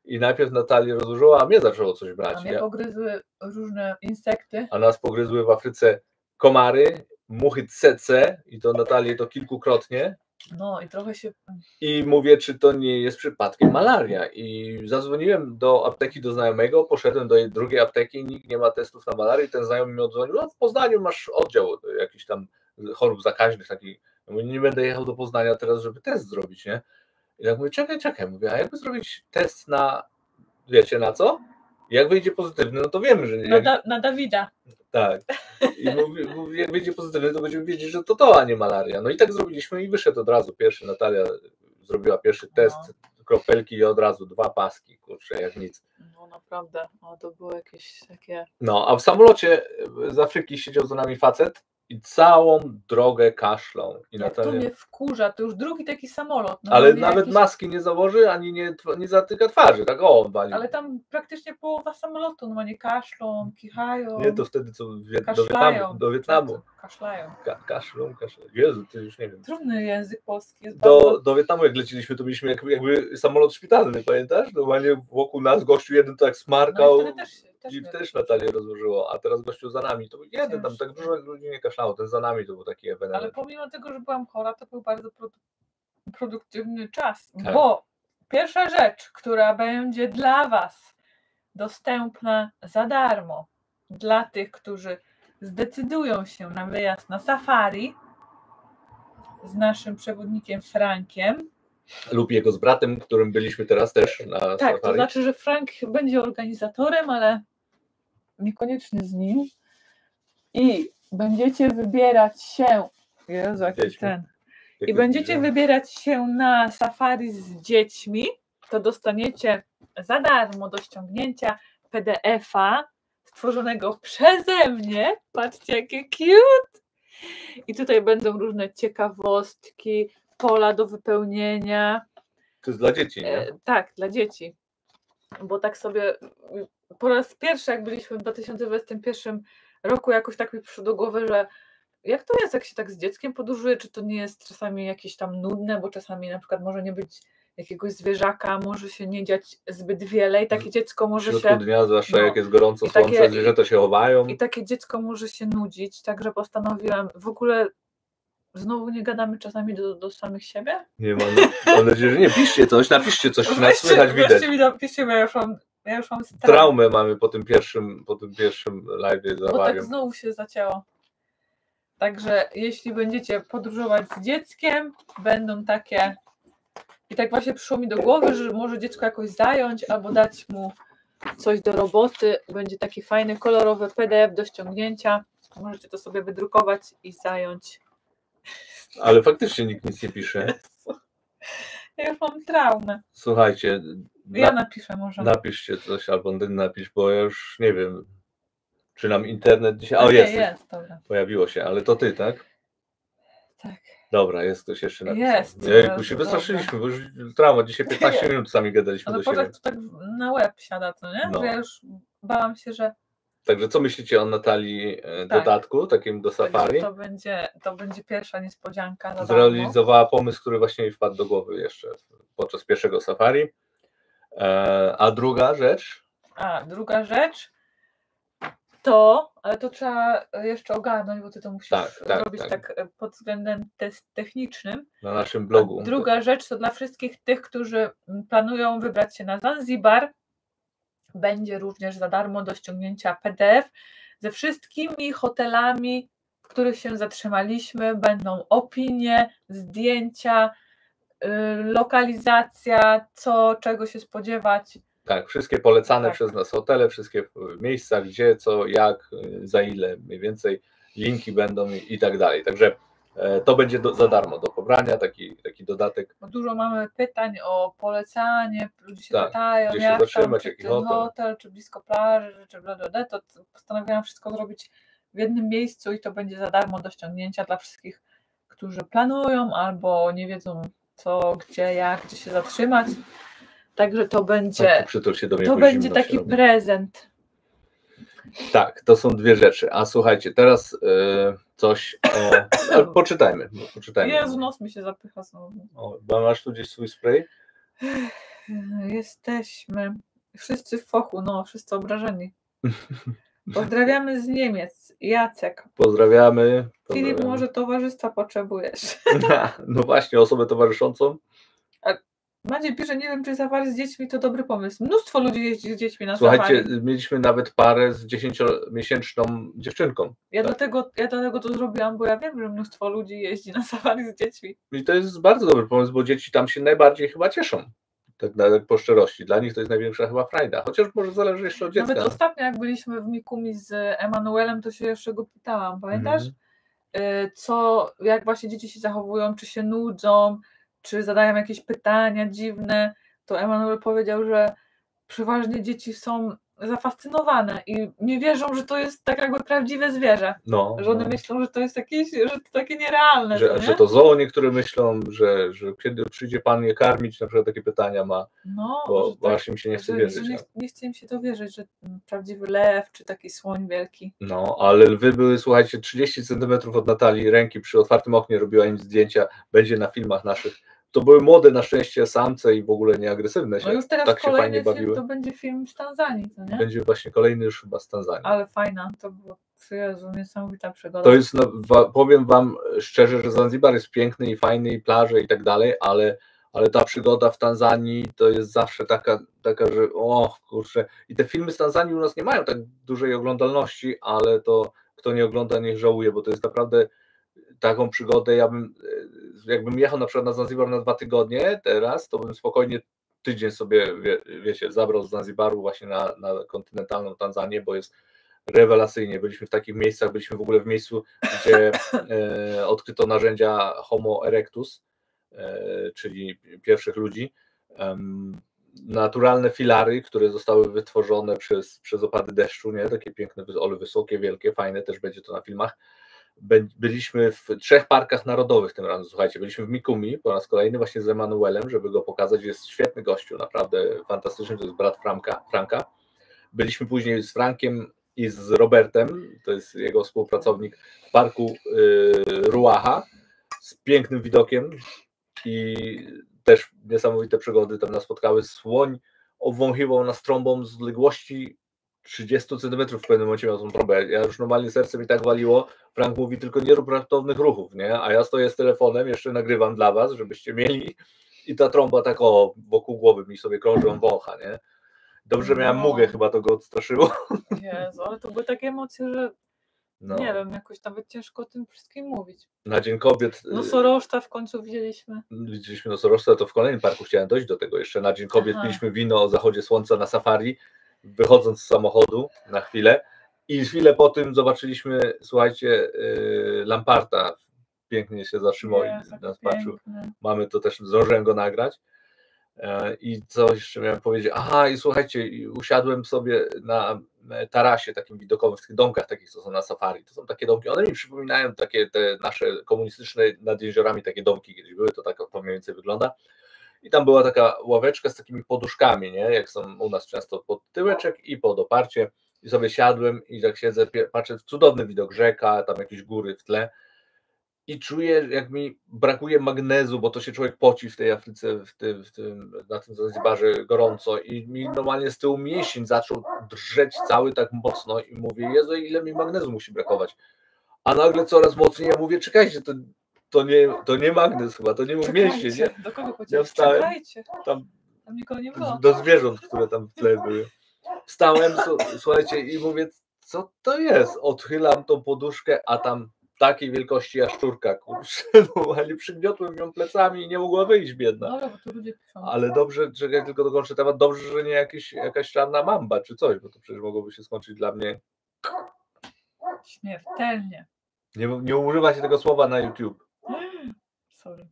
Speaker 1: I najpierw Natalię rozłożyła, a mnie zaczęło coś brać.
Speaker 2: A mnie
Speaker 1: Ja,
Speaker 2: pogryzły różne insekty.
Speaker 1: a nas pogryzły w Afryce komary, muchy C C i to Natalię to kilkukrotnie.
Speaker 2: No i trochę się...
Speaker 1: I mówię, czy to nie jest przypadkiem malaria. I zadzwoniłem do apteki do znajomego, poszedłem do drugiej apteki, nikt nie ma testów na malarię. Ten znajomy mi odzwonił, no w Poznaniu masz oddział jakichś tam chorób zakaźnych, taki. Mówię, nie będę jechał do Poznania teraz, żeby test zrobić, nie? I tak mówię, czekaj, czekaj, mówię, a jakby zrobić test na, wiecie na co? Jak wyjdzie pozytywny, no to wiemy, że...
Speaker 2: Na,
Speaker 1: Jak...
Speaker 2: da, na Dawida.
Speaker 1: Tak. I mówi, mówi, jak wyjdzie pozytywny, to będziemy wiedzieć, że to to, a nie malaria. No i tak zrobiliśmy i wyszedł od razu pierwszy. Natalia zrobiła pierwszy test,
Speaker 2: no.
Speaker 1: kropelki i od razu dwa paski, kurczę, jak nic.
Speaker 2: No naprawdę, o, to było jakieś takie...
Speaker 1: No, a w samolocie z Afryki siedział za nami facet i całą drogę kaszlał. I
Speaker 2: Jak
Speaker 1: Natalia...
Speaker 2: to mnie wkurza, to już drugi taki samolot. No,
Speaker 1: ale
Speaker 2: mówię,
Speaker 1: nawet
Speaker 2: jakiś...
Speaker 1: maski nie założy, ani nie, nie zatyka twarzy, tak o, on wali.
Speaker 2: Ale tam praktycznie połowa samolotu, no nie kaszlą, kichają.
Speaker 1: Nie, to wtedy co wie, do
Speaker 2: kaszlają,
Speaker 1: Wietnamu. Do Wietnamu.
Speaker 2: Kaszlają.
Speaker 1: Ka, kaszlą, kaszlą. Jezu, ty już nie wiem.
Speaker 2: Trudny język polski jest
Speaker 1: Do,
Speaker 2: bardzo...
Speaker 1: do Wietnamu jak leciliśmy, to mieliśmy jakby, jakby samolot szpitalny, pamiętasz? Normalnie wokół nas gościu jeden tak smarkał
Speaker 2: no i też, też,
Speaker 1: i
Speaker 2: mnie...
Speaker 1: też Natalię rozłożyło, a teraz gościu za nami, to był jeden, tam tak dużo ludzi nie kaszlało, ten za nami to był taki ewenement.
Speaker 2: Ale pomimo tego, że byłam chora, to był bardzo produ produktywny czas,
Speaker 1: tak.
Speaker 2: Bo pierwsza rzecz, która będzie dla Was dostępna za darmo, dla tych, którzy zdecydują się na wyjazd na safari z naszym przewodnikiem Frankiem.
Speaker 1: Lub jego z bratem, którym byliśmy teraz też na
Speaker 2: tak,
Speaker 1: safari.
Speaker 2: To znaczy, że Frank będzie organizatorem, ale niekoniecznie z nim. I będziecie wybierać się... Jezu, jaki ten... I będziecie wybierać się na safari z dziećmi, to dostaniecie za darmo do ściągnięcia P D F-a stworzonego przeze mnie. Patrzcie, jakie cute! I tutaj będą różne ciekawostki, pola do wypełnienia.
Speaker 1: To jest dla dzieci, nie?
Speaker 2: E, tak, dla dzieci. Bo tak sobie po raz pierwszy, jak byliśmy w dwa tysiące dwudziestym pierwszym roku, jakoś tak mi przyszło do głowy, że jak to jest, jak się tak z dzieckiem podróżuje, czy to nie jest czasami jakieś tam nudne, bo czasami na przykład może nie być jakiegoś zwierzaka, może się nie dziać zbyt wiele i takie dziecko może
Speaker 1: w
Speaker 2: się...
Speaker 1: dnia, zwłaszcza
Speaker 2: no,
Speaker 1: jak jest gorąco, słońce,
Speaker 2: takie,
Speaker 1: zwierzęta się chowają.
Speaker 2: I takie dziecko może się nudzić, także postanowiłam, w ogóle znowu nie gadamy czasami do, do samych siebie?
Speaker 1: Nie mam, mam nadzieję, że nie. Piszcie coś, napiszcie coś, nas słychać, widać.
Speaker 2: Weźcie mi napiszcie, bo ja już mam, ja już mam
Speaker 1: traumę mamy po tym pierwszym, po tym pierwszym live'ie z
Speaker 2: Bo
Speaker 1: awarią.
Speaker 2: tak znowu się zacięło. Także jeśli będziecie podróżować z dzieckiem, będą takie... I tak właśnie przyszło mi do głowy, że może dziecko jakoś zająć albo dać mu coś do roboty. Będzie taki fajny, kolorowy P D F do ściągnięcia. Możecie to sobie wydrukować i zająć.
Speaker 1: Ale faktycznie nikt nic nie pisze.
Speaker 2: Ja już mam traumę.
Speaker 1: Słuchajcie.
Speaker 2: Ja
Speaker 1: na,
Speaker 2: napiszę może.
Speaker 1: Napiszcie coś, albo napisz, bo ja już nie wiem, czy nam internet dzisiaj... O,
Speaker 2: okay,
Speaker 1: jest.
Speaker 2: jest dobra.
Speaker 1: Pojawiło się, ale to ty, tak?
Speaker 2: Tak.
Speaker 1: Dobra, jest ktoś jeszcze napisał.
Speaker 2: Jest.
Speaker 1: Jejku, się wystraszyliśmy, bo już trauma, dzisiaj piętnaście minut sami gadaliśmy
Speaker 2: ale
Speaker 1: do siebie.
Speaker 2: Ale to tak na łeb siada, co nie?
Speaker 1: No.
Speaker 2: Że ja już bałam się, że...
Speaker 1: Także co myślicie o Natalii tak. dodatku, takim do safari?
Speaker 2: To będzie, to będzie pierwsza niespodzianka.
Speaker 1: Zrealizowała pomysł, który właśnie jej wpadł do głowy jeszcze podczas pierwszego safari. E, a druga rzecz?
Speaker 2: A, druga rzecz to, ale to trzeba jeszcze ogarnąć, bo ty to musisz
Speaker 1: tak, tak,
Speaker 2: robić tak. tak pod względem technicznym.
Speaker 1: Na naszym blogu.
Speaker 2: A druga rzecz to dla wszystkich tych, którzy planują wybrać się na Zanzibar. Będzie również za darmo do ściągnięcia P D F ze wszystkimi hotelami, w których się zatrzymaliśmy. Będą opinie, zdjęcia, yy, lokalizacja, co, czego się spodziewać.
Speaker 1: Tak, wszystkie polecane
Speaker 2: tak.
Speaker 1: przez nas hotele, wszystkie miejsca, gdzie, co, jak, za ile, mniej więcej linki będą i, i tak dalej. Także e, to będzie do, za darmo do pobrania, taki, taki dodatek.
Speaker 2: Bo dużo mamy pytań o polecanie, ludzie się
Speaker 1: tak,
Speaker 2: pytają,
Speaker 1: gdzie
Speaker 2: jak
Speaker 1: się zatrzymać,
Speaker 2: tam,
Speaker 1: jaki
Speaker 2: czy
Speaker 1: hotel.
Speaker 2: hotel, czy blisko plaży, czy bla, bla, bla, to postanowiłam wszystko zrobić w jednym miejscu i to będzie za darmo do ściągnięcia dla wszystkich, którzy planują albo nie wiedzą co, gdzie, jak, gdzie się zatrzymać. Także to będzie,
Speaker 1: tak, się do mnie,
Speaker 2: to będzie taki prezent.
Speaker 1: Tak, to są dwie rzeczy. A słuchajcie, teraz y, coś o... poczytajmy. poczytajmy.
Speaker 2: Jezu, nos mi się zapycha znowu.
Speaker 1: O, masz tu gdzieś swój spray?
Speaker 2: Jesteśmy wszyscy w fochu, no wszyscy obrażeni. Pozdrawiamy z Niemiec. Jacek.
Speaker 1: Pozdrawiamy.
Speaker 2: Filip,
Speaker 1: Pozdrawiamy.
Speaker 2: może towarzystwa potrzebujesz.
Speaker 1: No właśnie, osobę towarzyszącą.
Speaker 2: Maciej pisze, nie wiem, czy safari z dziećmi to dobry pomysł. Mnóstwo ludzi jeździ z dziećmi na
Speaker 1: Słuchajcie,
Speaker 2: safari.
Speaker 1: mieliśmy nawet parę z dziesięciomiesięczną dziewczynką.
Speaker 2: Ja,
Speaker 1: tak.
Speaker 2: dlatego, ja dlatego to zrobiłam, bo ja wiem, że mnóstwo ludzi jeździ na safari z dziećmi.
Speaker 1: I to jest bardzo dobry pomysł, bo dzieci tam się najbardziej chyba cieszą. Tak nawet po szczerości. Dla nich to jest największa chyba frajda. Chociaż może zależy jeszcze od dziecka.
Speaker 2: Nawet ostatnio, jak byliśmy w Mikumi z Emanuelem, to się jeszcze go pytałam, pamiętasz? Mhm. Co, jak właśnie dzieci się zachowują, czy się nudzą, czy zadają jakieś pytania dziwne, to Emanuel powiedział, że przeważnie dzieci są zafascynowane i nie wierzą, że to jest tak jakby prawdziwe zwierzę.
Speaker 1: No,
Speaker 2: że one
Speaker 1: no.
Speaker 2: myślą, że to jest jakieś, że to takie nierealne.
Speaker 1: Że,
Speaker 2: to, nie?
Speaker 1: że to zoo niektóre myślą, że, że kiedy przyjdzie pan je karmić, na przykład takie pytania ma,
Speaker 2: no,
Speaker 1: bo
Speaker 2: że
Speaker 1: właśnie mi się nie chce
Speaker 2: że,
Speaker 1: wierzyć.
Speaker 2: Że nie, nie chce im się to wierzyć, że prawdziwy lew, czy taki słoń wielki.
Speaker 1: No, ale lwy były, słuchajcie, trzydzieści centymetrów od Natalii, ręki przy otwartym oknie, robiła im zdjęcia, będzie na filmach naszych. To były młode na szczęście samce i w ogóle nieagresywne się.
Speaker 2: No już teraz
Speaker 1: tak się fajnie
Speaker 2: film
Speaker 1: bawiły.
Speaker 2: To będzie film z Tanzanii, to nie?
Speaker 1: Będzie właśnie kolejny już chyba z Tanzanii.
Speaker 2: Ale fajna, to było, Jezu, niesamowita przygoda.
Speaker 1: To jest, no, wa, powiem wam szczerze, że Zanzibar jest piękny i fajny i plaże i tak dalej, ale, ale ta przygoda w Tanzanii to jest zawsze taka, taka, że o kurczę, i te filmy z Tanzanii u nas nie mają tak dużej oglądalności, ale to kto nie ogląda, niech żałuje, bo to jest naprawdę taką przygodę. Ja bym, jakbym jechał na przykład na Zanzibar na dwa tygodnie teraz, to bym spokojnie tydzień sobie, wie, wiecie, zabrał z Zanzibaru właśnie na, na kontynentalną Tanzanię, bo jest rewelacyjnie. Byliśmy w takich miejscach, byliśmy w ogóle w miejscu, gdzie e, odkryto narzędzia Homo erectus, e, czyli pierwszych ludzi. E, naturalne filary, które zostały wytworzone przez, przez opady deszczu, nie? Takie piękne, ole wysokie, wielkie, fajne, też będzie to na filmach. Byliśmy w trzech parkach narodowych tym razem, słuchajcie, byliśmy w Mikumi po raz kolejny właśnie z Emanuelem, żeby go pokazać, jest świetny gościu, naprawdę fantastyczny, to jest brat Franka. Franka. Byliśmy później z Frankiem i z Robertem, to jest jego współpracownik, w parku yy, Ruaha z pięknym widokiem i też niesamowite przygody tam nas spotkały. Słoń obwąchiwał nas trąbą z odległości trzydzieści centymetrów, w pewnym momencie miał tą trąbę. Ja już normalnie serce mi tak waliło. Frank mówi, tylko nie rób raptownych ruchów, nie? A ja stoję z telefonem, jeszcze nagrywam dla was, żebyście mieli i ta trąba tak o, wokół głowy mi sobie krąży, on wącha, nie? Dobrze, że miałem mugę, chyba to go odstraszyło.
Speaker 2: Jezu, ale to były takie emocje, że no. nie wiem, jakoś nawet ciężko o tym wszystkim mówić.
Speaker 1: Na Dzień Kobiet...
Speaker 2: Nosorożca w końcu widzieliśmy.
Speaker 1: Widzieliśmy nosorożca, to w kolejnym parku chciałem dojść do tego jeszcze. Na Dzień Kobiet Aha. piliśmy wino o zachodzie słońca na safari, wychodząc z samochodu na chwilę i chwilę po tym zobaczyliśmy, słuchajcie, yy, Lamparta. Pięknie się zatrzymał i nas patrzył. Mamy to też, zdążyłem go nagrać. I co jeszcze miałem powiedzieć? Aha, i słuchajcie, usiadłem sobie na tarasie takim widokowym, w tych domkach takich, co są na safari. To są takie domki, one mi przypominają takie te nasze komunistyczne nad jeziorami, takie domki kiedyś były, to tak to mniej więcej wygląda. I tam była taka ławeczka z takimi poduszkami, nie? Jak są u nas często pod tyłeczek i pod oparcie. I sobie siadłem i tak siedzę, patrzę, cudowny widok, rzeka, tam jakieś góry w tle. I czuję, jak mi brakuje magnezu, bo to się człowiek poci w tej Afryce, w tym, w tym, na tym Zanzibarze gorąco i mi normalnie z tyłu mięsień zaczął drżeć cały tak mocno i mówię, Jezu, ile mi magnezu musi brakować. A nagle coraz mocniej ja mówię, czekajcie, to, to, nie, to nie magnez chyba, to nie mów mięśnie, nie?
Speaker 2: Do kogo
Speaker 1: ja wstałem, tam,
Speaker 2: tam nikogo nie było.
Speaker 1: Do zwierząt, które tam w tle były. Wstałem, słuchajcie, i mówię, co to jest? Odchylam tą poduszkę, a tam takiej wielkości jaszczurka, kurczę, normalnie przygniotłem ją plecami i nie mogła wyjść, biedna.
Speaker 2: Dobra, bo tu ludzie piszą.
Speaker 1: Ale dobrze, że jak tylko dokończę temat, dobrze, że nie jakieś, jakaś czarna mamba czy coś, bo to przecież mogłoby się skończyć dla mnie
Speaker 2: śmiertelnie.
Speaker 1: Nie, nie używa się tego słowa na YouTube.
Speaker 2: Sorry.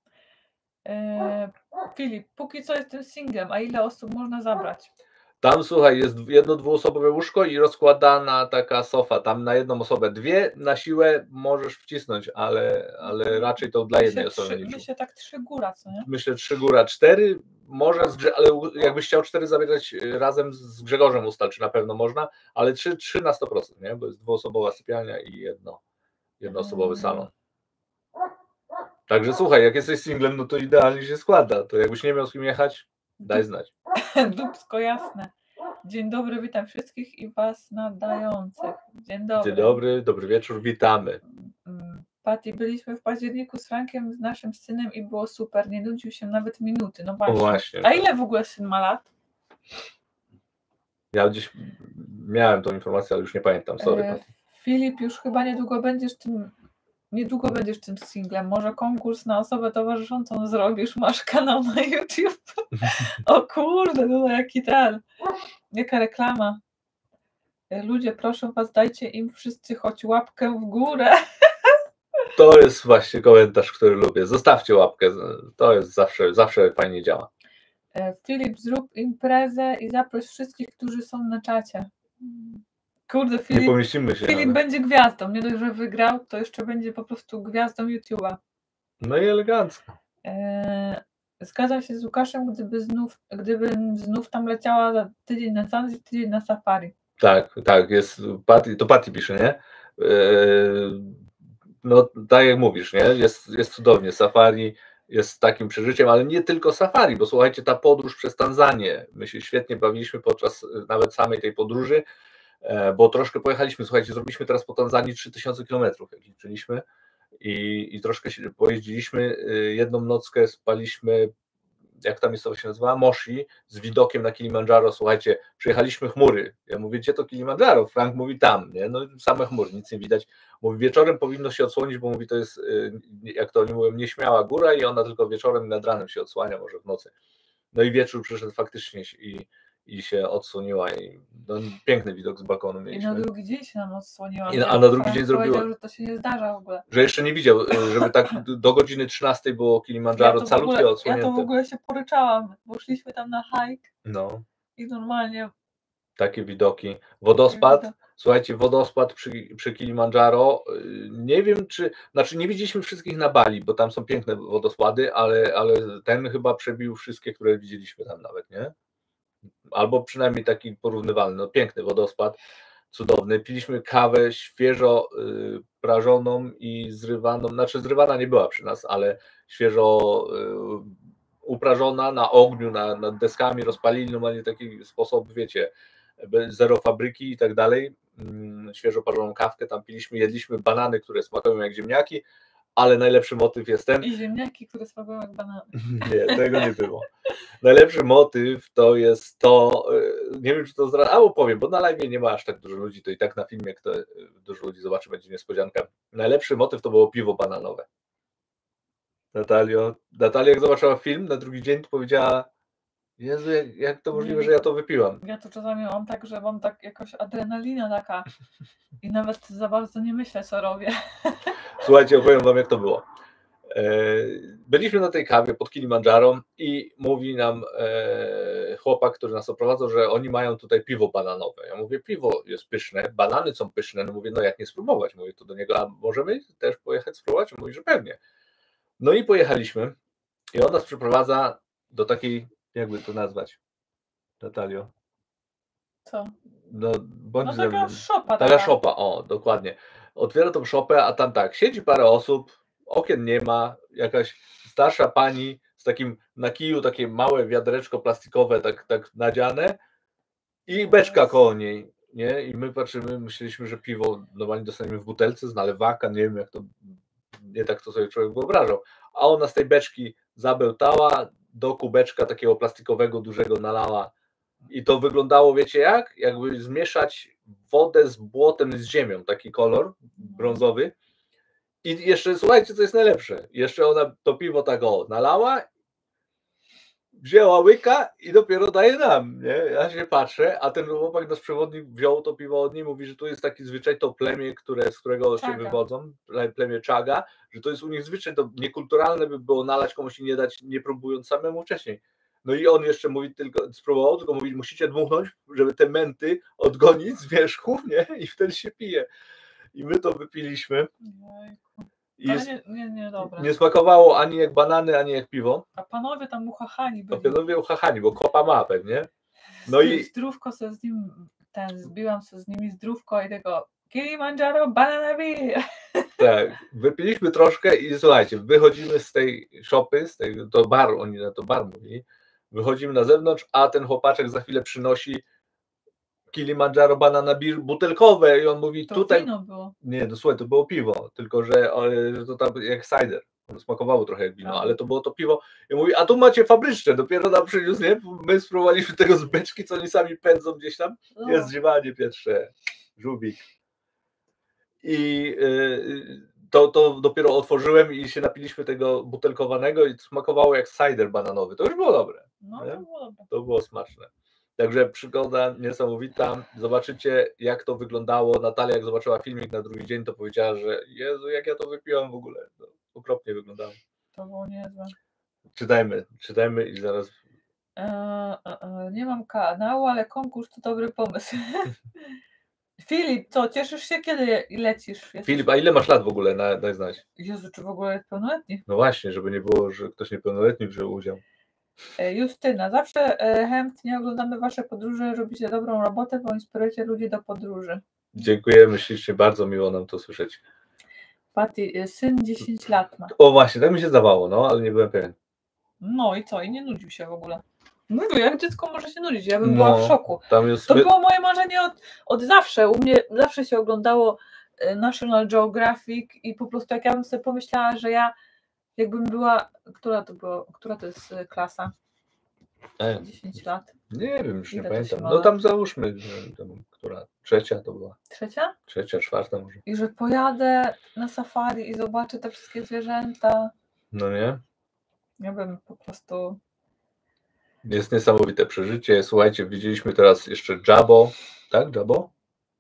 Speaker 2: Eee, Filip, póki co jestem singlem, a ile osób można zabrać?
Speaker 1: Tam, słuchaj, jest jedno dwuosobowe łóżko i rozkładana taka sofa, tam na jedną osobę. Dwie na siłę możesz wcisnąć, ale, ale raczej to dla jednej
Speaker 2: myślę,
Speaker 1: osoby.
Speaker 2: Trzy, myślę tak trzy góra, co nie?
Speaker 1: Myślę trzy góra, cztery może, ale jakbyś chciał cztery zabierać razem z Grzegorzem ustal, czy na pewno można, ale trzy, trzy na sto procent, nie? Bo jest dwuosobowa sypialnia i jedno, jednoosobowy salon. Także słuchaj, jak jesteś singlem, no to idealnie się składa. To jakbyś nie miał z kim jechać, Daj znać.
Speaker 2: Dupsko jasne. Dzień dobry, witam wszystkich i was nadających. Dzień dobry.
Speaker 1: Dzień dobry, dobry wieczór, witamy.
Speaker 2: Patty, byliśmy w październiku z Frankiem, z naszym synem i było super, nie nudził się nawet minuty. No
Speaker 1: O
Speaker 2: właśnie.
Speaker 1: właśnie.
Speaker 2: A ile w ogóle syn ma lat?
Speaker 1: Ja gdzieś miałem tą informację, ale już nie pamiętam, sorry.
Speaker 2: E,
Speaker 1: Patty.
Speaker 2: Filip, już chyba niedługo będziesz tym, niedługo będziesz tym singlem. Może konkurs na osobę towarzyszącą zrobisz, masz kanał na YouTube. O kurde, no jaki ten, jaka reklama. E, Ludzie, proszę was, dajcie im wszyscy choć łapkę w górę.
Speaker 1: To jest właśnie komentarz, który lubię. Zostawcie łapkę, to jest zawsze, zawsze fajnie działa.
Speaker 2: E, Filip, zrób imprezę i zaproś wszystkich, którzy są na czacie. Kurde,
Speaker 1: Nie
Speaker 2: Filip,
Speaker 1: pomieścimy się.
Speaker 2: Filip
Speaker 1: ale...
Speaker 2: będzie gwiazdą. Nie dość, że wygrał, to jeszcze będzie po prostu gwiazdą YouTube'a.
Speaker 1: No i elegancko.
Speaker 2: E, Zgadzam się z Łukaszem, gdyby znów, gdybym znów tam leciała za tydzień na Zanzibar, tydzień na safari.
Speaker 1: Tak, tak, jest Patty, to Patty pisze, nie? Yy, no tak jak mówisz, nie? Jest, jest cudownie, safari jest takim przeżyciem, ale nie tylko safari, bo słuchajcie, ta podróż przez Tanzanię, my się świetnie bawiliśmy podczas nawet samej tej podróży, bo troszkę pojechaliśmy, słuchajcie, zrobiliśmy teraz po Tanzanii trzy tysiące kilometrów, jak liczyliśmy i, i troszkę się pojeździliśmy, jedną nockę spaliśmy, jak ta miejscowość się nazywa, Moshi, z widokiem na Kilimandżaro, słuchajcie, przyjechaliśmy chmury, ja mówię, gdzie to Kilimandżaro? Frank mówi tam, nie? No same chmury, nic nie widać, mówi, wieczorem powinno się odsłonić, bo mówi, to jest, jak to oni mówią, nieśmiała góra i ona tylko wieczorem i nad ranem się odsłania, może w nocy. No i wieczór przyszedł faktycznie i, i się odsłoniła i no, piękny widok z balkonu mieliśmy.
Speaker 2: I na drugi dzień się nam odsłoniła.
Speaker 1: I na, a na drugi
Speaker 2: Frank
Speaker 1: dzień zrobiło,
Speaker 2: że to się nie zdarza w ogóle.
Speaker 1: że jeszcze nie widział, żeby tak do godziny trzynastej było Kilimandżaro
Speaker 2: Ja
Speaker 1: calutkie odsłonięte.
Speaker 2: Ja to w ogóle się poryczałam, bo szliśmy tam na hike
Speaker 1: no.
Speaker 2: i normalnie...
Speaker 1: Takie widoki. Wodospad, słuchajcie, wodospad przy, przy Kilimandżaro, nie wiem czy, znaczy nie widzieliśmy wszystkich na Bali, bo tam są piękne wodospady, ale, ale ten chyba przebił wszystkie, które widzieliśmy tam nawet, nie? Albo przynajmniej taki porównywalny, no piękny wodospad, cudowny. Piliśmy kawę świeżo y, prażoną i zrywaną, znaczy zrywana nie była przy nas, ale świeżo y, uprażona na ogniu, na, nad deskami, rozpalili normalnie taki sposób, wiecie, zero fabryki i tak dalej, y, świeżo parzoną kawkę tam piliśmy, jedliśmy banany, które smakują jak ziemniaki, ale najlepszy motyw jest ten...
Speaker 2: I ziemniaki, które smakują jak banany.
Speaker 1: Nie, tego nie było. Najlepszy motyw to jest to, nie wiem czy to zra... albo powiem, bo na live nie ma aż tak dużo ludzi, to i tak na filmie kto dużo ludzi zobaczy, będzie niespodzianka. Najlepszy motyw to było piwo bananowe. Natalio, Natalia jak zobaczyła film na drugi dzień, to powiedziała, Jezu, jak, jak to możliwe, że ja to wypiłam.
Speaker 2: Ja to czasami mam tak, że mam tak jakoś adrenalina taka i nawet za bardzo nie myślę, co robię.
Speaker 1: Słuchajcie, opowiem wam jak to było. Byliśmy na tej kawie pod Kilimandżaro i mówi nam chłopak, który nas oprowadzał, że oni mają tutaj piwo bananowe. Ja mówię, piwo jest pyszne, banany są pyszne. No mówię, no jak nie spróbować? Mówię to do niego, a możemy też pojechać spróbować? Mówi, że pewnie. No i pojechaliśmy i on nas przyprowadza do takiej, jakby to nazwać, Natalio?
Speaker 2: Co?
Speaker 1: No, bądź
Speaker 2: no taka szopa.
Speaker 1: Taka szopa, o, dokładnie. Otwiera tą szopę, a tam tak, siedzi parę osób, okien nie ma, jakaś starsza pani z takim na kiju, takie małe wiadereczko plastikowe, tak, tak nadziane i beczka koło niej, nie? I my patrzymy, myśleliśmy, że piwo normalnie dostaniemy w butelce z nalewaka, nie wiem jak to, nie tak to sobie człowiek wyobrażał, a ona z tej beczki zabełtała, do kubeczka takiego plastikowego dużego nalała i to wyglądało, wiecie jak? Jakby zmieszać wodę z błotem, z ziemią, taki kolor brązowy. I jeszcze, słuchajcie, co jest najlepsze, jeszcze ona to piwo tak o, nalała, wzięła łyka i dopiero daje nam, nie? Ja się patrzę, a ten chłopak, nasz przewodnik, wziął to piwo od niej, mówi, że tu jest taki zwyczaj, to plemię, które, z którego
Speaker 2: Czaga.
Speaker 1: się wywodzą, plemię Czaga, że to jest u nich zwyczaj, to niekulturalne by było nalać komuś i nie dać, nie próbując samemu wcześniej. No i on jeszcze mówi, tylko spróbował, tylko mówi, musicie dmuchnąć, żeby te męty odgonić z wierzchu, nie? I wtedy się pije. I my to wypiliśmy. I
Speaker 2: Ale nie, nie, nie, dobra.
Speaker 1: nie smakowało ani jak banany, ani jak piwo.
Speaker 2: A panowie tam uchachani byli.
Speaker 1: A panowie uchachani, bo kopa ma pewnie. No i
Speaker 2: zdrówko se z nim, ten, zbiłam se z nimi zdrówko i tego Kilimandżaro banana beer.
Speaker 1: Tak, wypiliśmy troszkę i słuchajcie, wychodzimy z tej szopy, z tej, to bar, oni na to bar mówili, Wychodzimy na zewnątrz, a ten chłopaczek za chwilę przynosi Kilimandżaro Banana Beer butelkowe i on mówi
Speaker 2: To
Speaker 1: tutaj...
Speaker 2: wino było.
Speaker 1: Nie, no słuchaj, to było piwo, tylko że, że to tam jak cider. Smakowało trochę jak wino,
Speaker 2: A.
Speaker 1: ale to było to piwo. I mówi, a tu macie fabryczne, dopiero nam przyniósł, nie? My spróbowaliśmy tego z beczki, co oni sami pędzą gdzieś tam.
Speaker 2: No.
Speaker 1: Jest ziewanie pierwsze, żółwik. I yy, to, to dopiero otworzyłem i się napiliśmy tego butelkowanego i smakowało jak cider bananowy. To już było dobre.
Speaker 2: No,
Speaker 1: nie?
Speaker 2: to było dobre.
Speaker 1: To było smaczne. Także przygoda niesamowita. Zobaczycie, jak to wyglądało. Natalia, jak zobaczyła filmik na drugi dzień, to powiedziała, że Jezu, jak ja to wypiłam w ogóle. To okropnie wyglądało.
Speaker 2: To było niezłe.
Speaker 1: Czytajmy, czytajmy i zaraz...
Speaker 2: E, e, e, nie mam kanału, ale konkurs to dobry pomysł. Filip, co, cieszysz się, kiedy lecisz? Jesteś...
Speaker 1: Filip, a ile masz lat w ogóle? Na, daj znać.
Speaker 2: Jezu, czy w ogóle jest pełnoletni?
Speaker 1: No właśnie, żeby nie było, że ktoś niepełnoletni wziął udział.
Speaker 2: Justyna, zawsze chętnie oglądamy Wasze podróże, robicie dobrą robotę, bo inspirujecie ludzi do podróży.
Speaker 1: Dziękujemy ślicznie, bardzo miło nam to słyszeć.
Speaker 2: Patty, syn dziesięć lat ma.
Speaker 1: O właśnie, tak mi się zdawało, no, ale nie byłem pewien.
Speaker 2: No i co? I nie nudził się w ogóle. Mówię, jak dziecko może się nudzić? Ja bym
Speaker 1: No,
Speaker 2: była w szoku.
Speaker 1: Tam jest...
Speaker 2: To było moje marzenie od, od zawsze. U mnie zawsze się oglądało National Geographic i po prostu jak ja bym sobie pomyślała, że ja jakbym była... Która to była? Która to jest klasa?
Speaker 1: E,
Speaker 2: dziesięć lat.
Speaker 1: nie wiem, już nie
Speaker 2: Ile to
Speaker 1: pamiętam.
Speaker 2: się ma
Speaker 1: No
Speaker 2: lat?
Speaker 1: tam załóżmy, tam, która trzecia to była.
Speaker 2: Trzecia?
Speaker 1: Trzecia, czwarta może.
Speaker 2: I że pojadę na safari i zobaczę te wszystkie zwierzęta.
Speaker 1: No nie?
Speaker 2: Ja bym po prostu...
Speaker 1: Jest niesamowite przeżycie. Słuchajcie, widzieliśmy teraz jeszcze Jabo, tak? Jabo?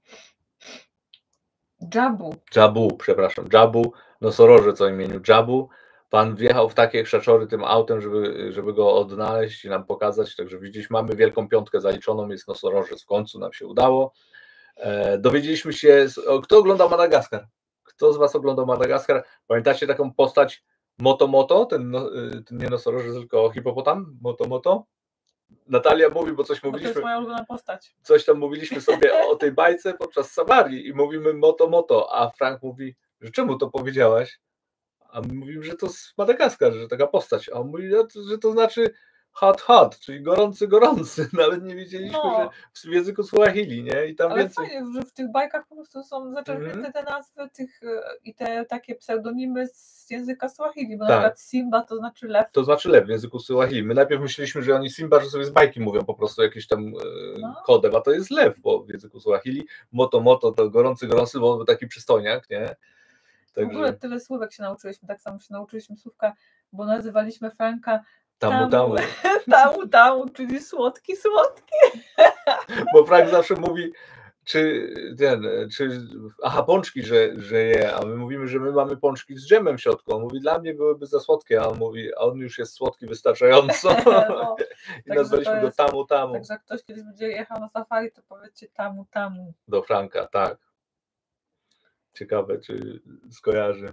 Speaker 2: Jabu.
Speaker 1: Jabu, przepraszam, Jabu, nosorożec o imieniu Jabu. Pan wjechał w takie krzaczory tym autem, żeby, żeby go odnaleźć i nam pokazać. Także widzieliśmy, mamy wielką piątkę zaliczoną, jest nosorożec, w końcu nam się udało. E, dowiedzieliśmy się, kto oglądał Madagaskar? Kto z Was oglądał Madagaskar? Pamiętacie taką postać Moto Moto? Ten, no, ten nie nosorożec, tylko hipopotam? Moto Moto? Natalia mówi, bo coś
Speaker 2: Bo to
Speaker 1: mówiliśmy.
Speaker 2: jest moja ulubiona postać.
Speaker 1: Coś tam mówiliśmy sobie o tej bajce podczas safari i mówimy Moto Moto, a Frank mówi, że czemu to powiedziałaś? A my mówimy, że to z Madagaskar, że taka postać. A on mówi, że to znaczy hot hot, czyli gorący gorący. Nawet nie wiedzieliśmy,
Speaker 2: No.
Speaker 1: że w języku Swahili, nie? I tam
Speaker 2: Ale
Speaker 1: więcej.
Speaker 2: fajnie, że w tych bajkach po prostu są zaczerpnięte
Speaker 1: Mhm.
Speaker 2: te nazwy tych i te takie pseudonimy z języka Swahili, bo
Speaker 1: Tak.
Speaker 2: na przykład Simba to znaczy lew.
Speaker 1: To znaczy lew w języku Swahili. My najpierw myśleliśmy, że oni Simba, że sobie z bajki mówią po prostu jakieś tam e,
Speaker 2: No.
Speaker 1: kodem, a to jest lew bo w języku Swahili. Moto Moto to gorący gorący, bo on był taki przystojniak, nie?
Speaker 2: W ogóle tyle słówek się nauczyliśmy, tak samo się nauczyliśmy słówka, bo nazywaliśmy Franka
Speaker 1: Tamu tamu.
Speaker 2: tamu, tamu, czyli słodki, słodki.
Speaker 1: Bo Frank zawsze mówi, czy ten, czy, aha, pączki, że, że je, a my mówimy, że my mamy pączki z dżemem w środku. On mówi, dla mnie byłyby za słodkie, a on mówi, a on już jest słodki wystarczająco.
Speaker 2: No,
Speaker 1: I
Speaker 2: także
Speaker 1: nazwaliśmy
Speaker 2: to
Speaker 1: go
Speaker 2: jest-
Speaker 1: tamu tamu.
Speaker 2: Także jak ktoś kiedyś będzie jechał na safari, to powiedzcie tamu, tamu.
Speaker 1: Do Franka, tak. Ciekawe, czy skojarzy.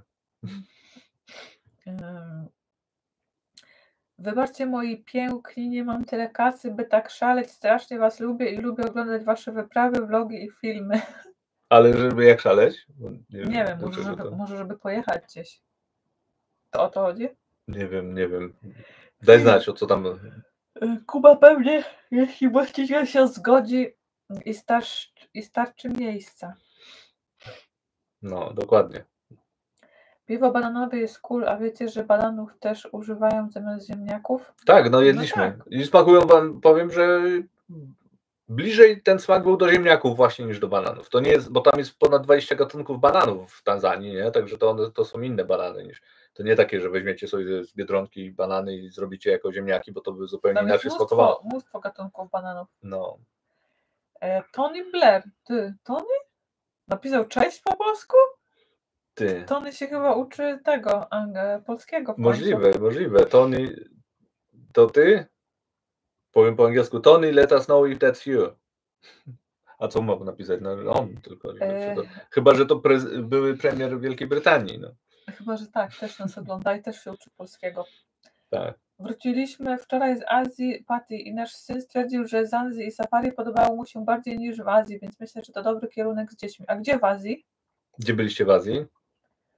Speaker 2: Ym. Wybaczcie moi piękni, nie mam tyle kasy, by tak szaleć, strasznie Was lubię i lubię oglądać Wasze wyprawy, vlogi i filmy.
Speaker 1: Ale żeby jak szaleć? Bo Nie,
Speaker 2: Nie wiem,
Speaker 1: do
Speaker 2: może
Speaker 1: czego
Speaker 2: żeby,
Speaker 1: to-
Speaker 2: może żeby pojechać gdzieś. To o to chodzi?
Speaker 1: Nie wiem, nie wiem. Daj znać, o co tam.
Speaker 2: Y, Kuba pewnie, jeśli właściciel się zgodzi i, starsz, i starczy miejsca.
Speaker 1: No, dokładnie.
Speaker 2: Piwo bananowe jest cool, a wiecie, że bananów też używają zamiast ziemniaków?
Speaker 1: Tak, no jedliśmy.
Speaker 2: tak.
Speaker 1: I smakują wam, powiem, że bliżej ten smak był do ziemniaków właśnie niż do bananów. To nie jest, bo tam jest ponad dwadzieścia gatunków bananów w Tanzanii, nie? Także to one to są inne banany niż. To nie takie, że weźmiecie sobie z Biedronki banany i zrobicie jako ziemniaki, bo to by zupełnie
Speaker 2: Tam jest
Speaker 1: inaczej smakowało.
Speaker 2: mnóstwo, mnóstwo gatunków bananów.
Speaker 1: No.
Speaker 2: E, Tony Blair. Ty, Tony? Napisał cześć po polsku?
Speaker 1: Ty.
Speaker 2: Tony się chyba uczy tego, ang- polskiego. w końcu.
Speaker 1: Możliwe, możliwe. Tony, to ty? Powiem po angielsku. Tony, let us know if that's you. A co mam napisać? No on tylko.
Speaker 2: E,
Speaker 1: To, chyba, że to pre, były premier Wielkiej Brytanii. No.
Speaker 2: Chyba, że tak, też nas ogląda i też się uczy polskiego.
Speaker 1: Tak.
Speaker 2: Wróciliśmy wczoraj z Azji, Patty, i nasz syn stwierdził, że Zanzi i safari podobało mu się bardziej niż w Azji, więc myślę, że to dobry kierunek z dziećmi. A gdzie w Azji?
Speaker 1: Gdzie byliście w Azji?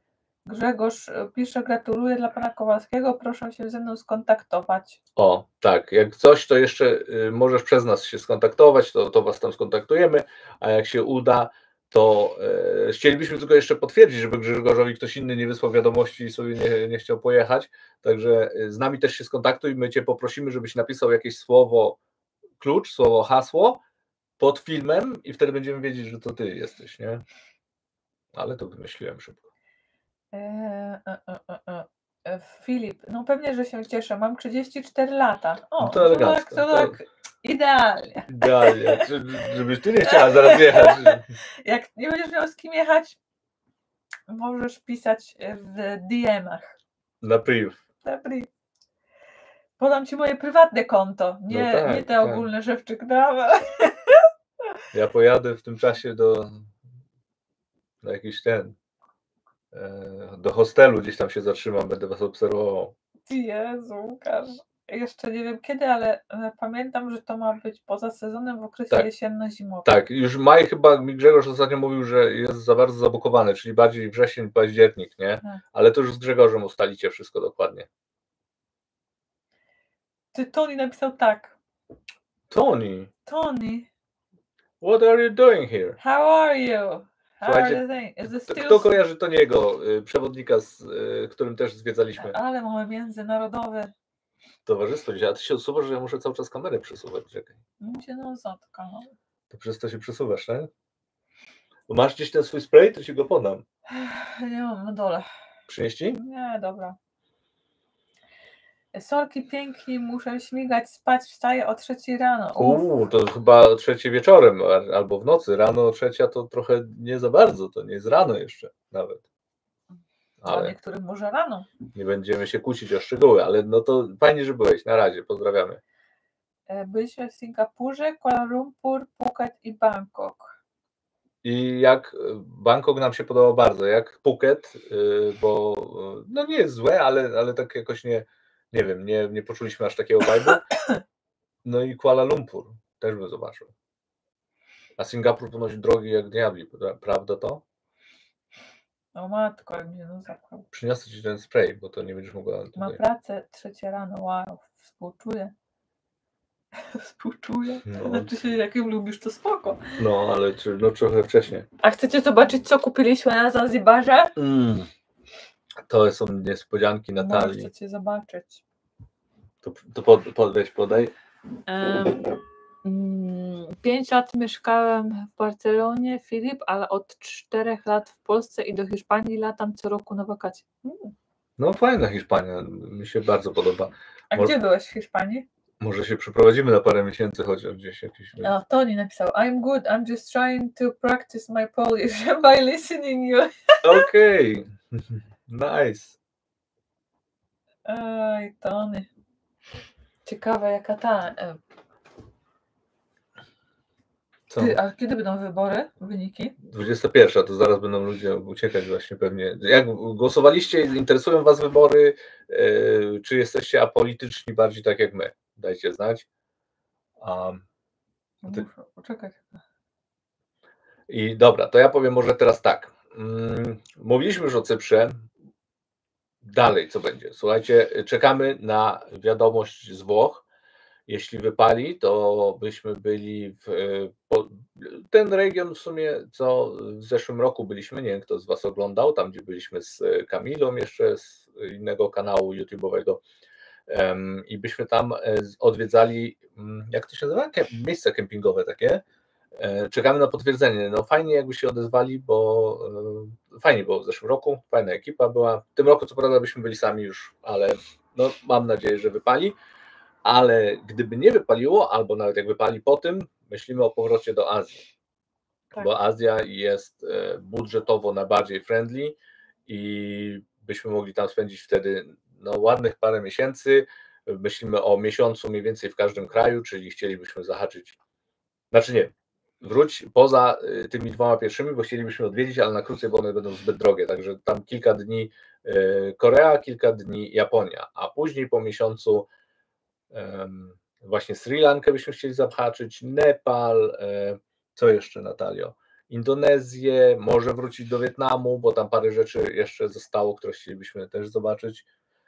Speaker 2: Grzegorz pisze, gratuluję dla pana Kowalskiego, proszę się ze mną skontaktować.
Speaker 1: O, tak, jak coś, to jeszcze y, możesz przez nas się skontaktować, to, to was tam skontaktujemy, a jak się uda, to e, chcielibyśmy tylko jeszcze potwierdzić, żeby Grzegorzowi ktoś inny nie wysłał wiadomości i sobie nie, nie chciał pojechać, także z nami też się skontaktuj, my cię poprosimy, żebyś napisał jakieś słowo klucz, słowo hasło pod filmem i wtedy będziemy wiedzieć, że to ty jesteś, nie? Ale to wymyśliłem szybko.
Speaker 2: E, e, e, e, e. Filip, no pewnie, że się cieszę, mam trzydzieści cztery lata. O,
Speaker 1: No to elegancko,
Speaker 2: tak, to
Speaker 1: to-
Speaker 2: tak, idealnie.
Speaker 1: Idealnie, żebyś ty nie chciała zaraz jechać.
Speaker 2: Jak nie będziesz miał z kim jechać, możesz pisać w D M-ach.
Speaker 1: Na priv.
Speaker 2: Dobry. Podam ci moje prywatne konto, nie,
Speaker 1: No tak,
Speaker 2: nie te
Speaker 1: tak.
Speaker 2: ogólne Szewczyk Brawa.
Speaker 1: Ja pojadę w tym czasie do na jakiś ten e, do hostelu, gdzieś tam się zatrzymam, będę was obserwował.
Speaker 2: Jezu, Łukasz. Jeszcze nie wiem kiedy, ale e, pamiętam, że to ma być poza sezonem w okresie
Speaker 1: Tak.
Speaker 2: jesienno-zimowym.
Speaker 1: Tak, już maj chyba mi Grzegorz ostatnio mówił, że jest za bardzo zabukowany, czyli bardziej wrzesień, październik, nie?
Speaker 2: Tak.
Speaker 1: Ale to już z Grzegorzem ustalicie wszystko dokładnie.
Speaker 2: Ty, Tony napisał tak.
Speaker 1: Tony,
Speaker 2: Tony,
Speaker 1: what are you doing here?
Speaker 2: how are you? How
Speaker 1: Słuchajcie,
Speaker 2: are you doing? Is it
Speaker 1: To
Speaker 2: still...
Speaker 1: kto kojarzy Toniego, y, przewodnika, z y, którym też zwiedzaliśmy
Speaker 2: Ale mamy międzynarodowe.
Speaker 1: towarzystwo dzisiaj, a ty się odsuwasz, że ja muszę cały czas kamerę przesuwać, czekaj.
Speaker 2: Mi się no zatka. No.
Speaker 1: To przez to się przesuwasz, tak? Bo masz gdzieś ten swój spray, to ci go podam.
Speaker 2: Nie mam na dole.
Speaker 1: Przynieść ci?
Speaker 2: Nie, dobra. Sorki piękni, muszę śmigać, spać, wstaję o trzeciej rano. Uf.
Speaker 1: Uuu, to chyba o trzeciej wieczorem a- albo w nocy. Rano o trzecia to trochę nie za bardzo, to nie jest rano jeszcze nawet.
Speaker 2: Dla
Speaker 1: Ale
Speaker 2: niektórych może rano.
Speaker 1: nie będziemy się kłócić o szczegóły, ale no to fajnie, że byłeś. Na razie, pozdrawiamy.
Speaker 2: E, Byliśmy w Singapurze, Kuala Lumpur, Phuket i Bangkok.
Speaker 1: I jak y, Bangkok nam się podobał bardzo, jak Phuket, y, bo y, no nie jest złe, ale, ale tak jakoś nie, nie wiem, nie, nie poczuliśmy aż takiego vibe'u. No i Kuala Lumpur też bym zobaczył. A Singapur ponoć drogi jak diabli, pra- prawda to?
Speaker 2: O matko, ale mnie no zapchał.
Speaker 1: Przyniosę ci ten spray, bo to nie będziesz mogła
Speaker 2: Ma
Speaker 1: tutaj.
Speaker 2: pracę, trzecie rano, wow, współczuję. Współczuję.
Speaker 1: No.
Speaker 2: Znaczy się, jakim lubisz, to spoko.
Speaker 1: No, ale czy, no trochę wcześniej.
Speaker 2: A chcecie zobaczyć, co kupiliśmy na Zanzibarze?
Speaker 1: Mm. To są niespodzianki Natalii.
Speaker 2: Możecie zobaczyć.
Speaker 1: To, to pod, podejść, podaj.
Speaker 2: Um, mm, pięć lat mieszkałem w Barcelonie, Filip, ale od czterech lat w Polsce i do Hiszpanii latam co roku na wakacje. Mm.
Speaker 1: No fajna Hiszpania, mi się bardzo podoba.
Speaker 2: A
Speaker 1: Może-
Speaker 2: gdzie byłeś w Hiszpanii?
Speaker 1: Może się przeprowadzimy na parę miesięcy chociaż gdzieś jakiś.
Speaker 2: O, Tony napisał, I'm good, I'm just trying to practice my Polish by listening you.
Speaker 1: Okej, nice.
Speaker 2: Oj, Tony. Ciekawe jaka ta... e,
Speaker 1: Co?
Speaker 2: Ty, a kiedy będą wybory, wyniki?
Speaker 1: dwudziesta pierwsza, to zaraz będą ludzie uciekać właśnie pewnie. Jak głosowaliście, interesują was wybory, yy, czy jesteście apolityczni bardziej tak jak my? Dajcie znać. Um, Ty-
Speaker 2: Muszę poczekać.
Speaker 1: I dobra, to ja powiem może teraz tak. Mm, Mówiliśmy już o Cyprze. Dalej co będzie? Słuchajcie, czekamy na wiadomość z Włoch. Jeśli wypali, to byśmy byli w po, ten region w sumie, co w zeszłym roku byliśmy, nie wiem kto z was oglądał, tam gdzie byliśmy z Kamilą jeszcze z innego kanału YouTube'owego um, i byśmy tam odwiedzali, jak to się nazywa? Kemp- miejsca kempingowe takie. Czekamy na potwierdzenie. No fajnie jakby się odezwali, bo e, fajnie było w zeszłym roku, fajna ekipa była. W tym roku co prawda byśmy byli sami już, ale no mam nadzieję, że wypali. Ale gdyby nie wypaliło, albo nawet jak wypali po tym, myślimy o powrocie do Azji.
Speaker 2: Tak.
Speaker 1: Bo Azja jest e, budżetowo najbardziej friendly i byśmy mogli tam spędzić wtedy no, ładnych parę miesięcy. Myślimy o miesiącu mniej więcej w każdym kraju, czyli chcielibyśmy zahaczyć, znaczy nie, wróć poza y, tymi dwoma pierwszymi, bo chcielibyśmy odwiedzić, ale na krócej, bo one będą zbyt drogie, także tam kilka dni y, Korea, kilka dni Japonia, a później po miesiącu ym, właśnie Sri Lankę byśmy chcieli zahaczyć, Nepal, y, co jeszcze Natalio? Indonezję, może wrócić do Wietnamu, bo tam parę rzeczy jeszcze zostało, które chcielibyśmy też zobaczyć.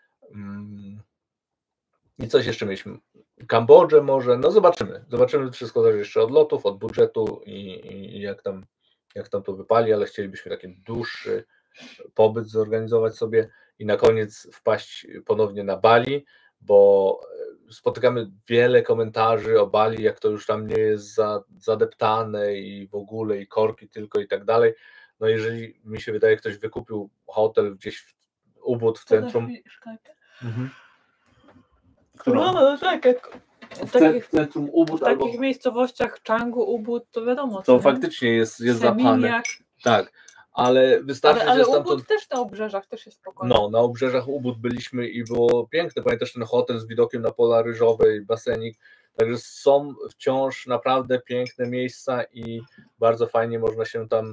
Speaker 1: I coś jeszcze mieliśmy. Kambodżę może, no zobaczymy. Zobaczymy, wszystko zależy jeszcze od lotów, od budżetu i, i jak, tam, jak tam to wypali, ale chcielibyśmy taki dłuższy pobyt zorganizować sobie i na koniec wpaść ponownie na Bali, bo spotykamy wiele komentarzy o Bali, jak to już tam nie jest za, zadeptane i w ogóle i korki tylko i tak dalej. No jeżeli mi się wydaje, ktoś wykupił hotel gdzieś w Ubud w centrum. Mhm.
Speaker 2: No, no tak, jak w takich,
Speaker 1: w centrum Ubud
Speaker 2: w takich albo... miejscowościach Canggu, Ubud, to wiadomo.
Speaker 1: To faktycznie jest, jest zapane. Tak, ale wystarczy,
Speaker 2: ale, ale
Speaker 1: że stamtąd...
Speaker 2: Ubud też na obrzeżach też jest spokojnie.
Speaker 1: No, na obrzeżach Ubud byliśmy i było piękne. Pamiętasz ten hotel z widokiem na pola ryżowe i basenik. Także są wciąż naprawdę piękne miejsca i bardzo fajnie można się tam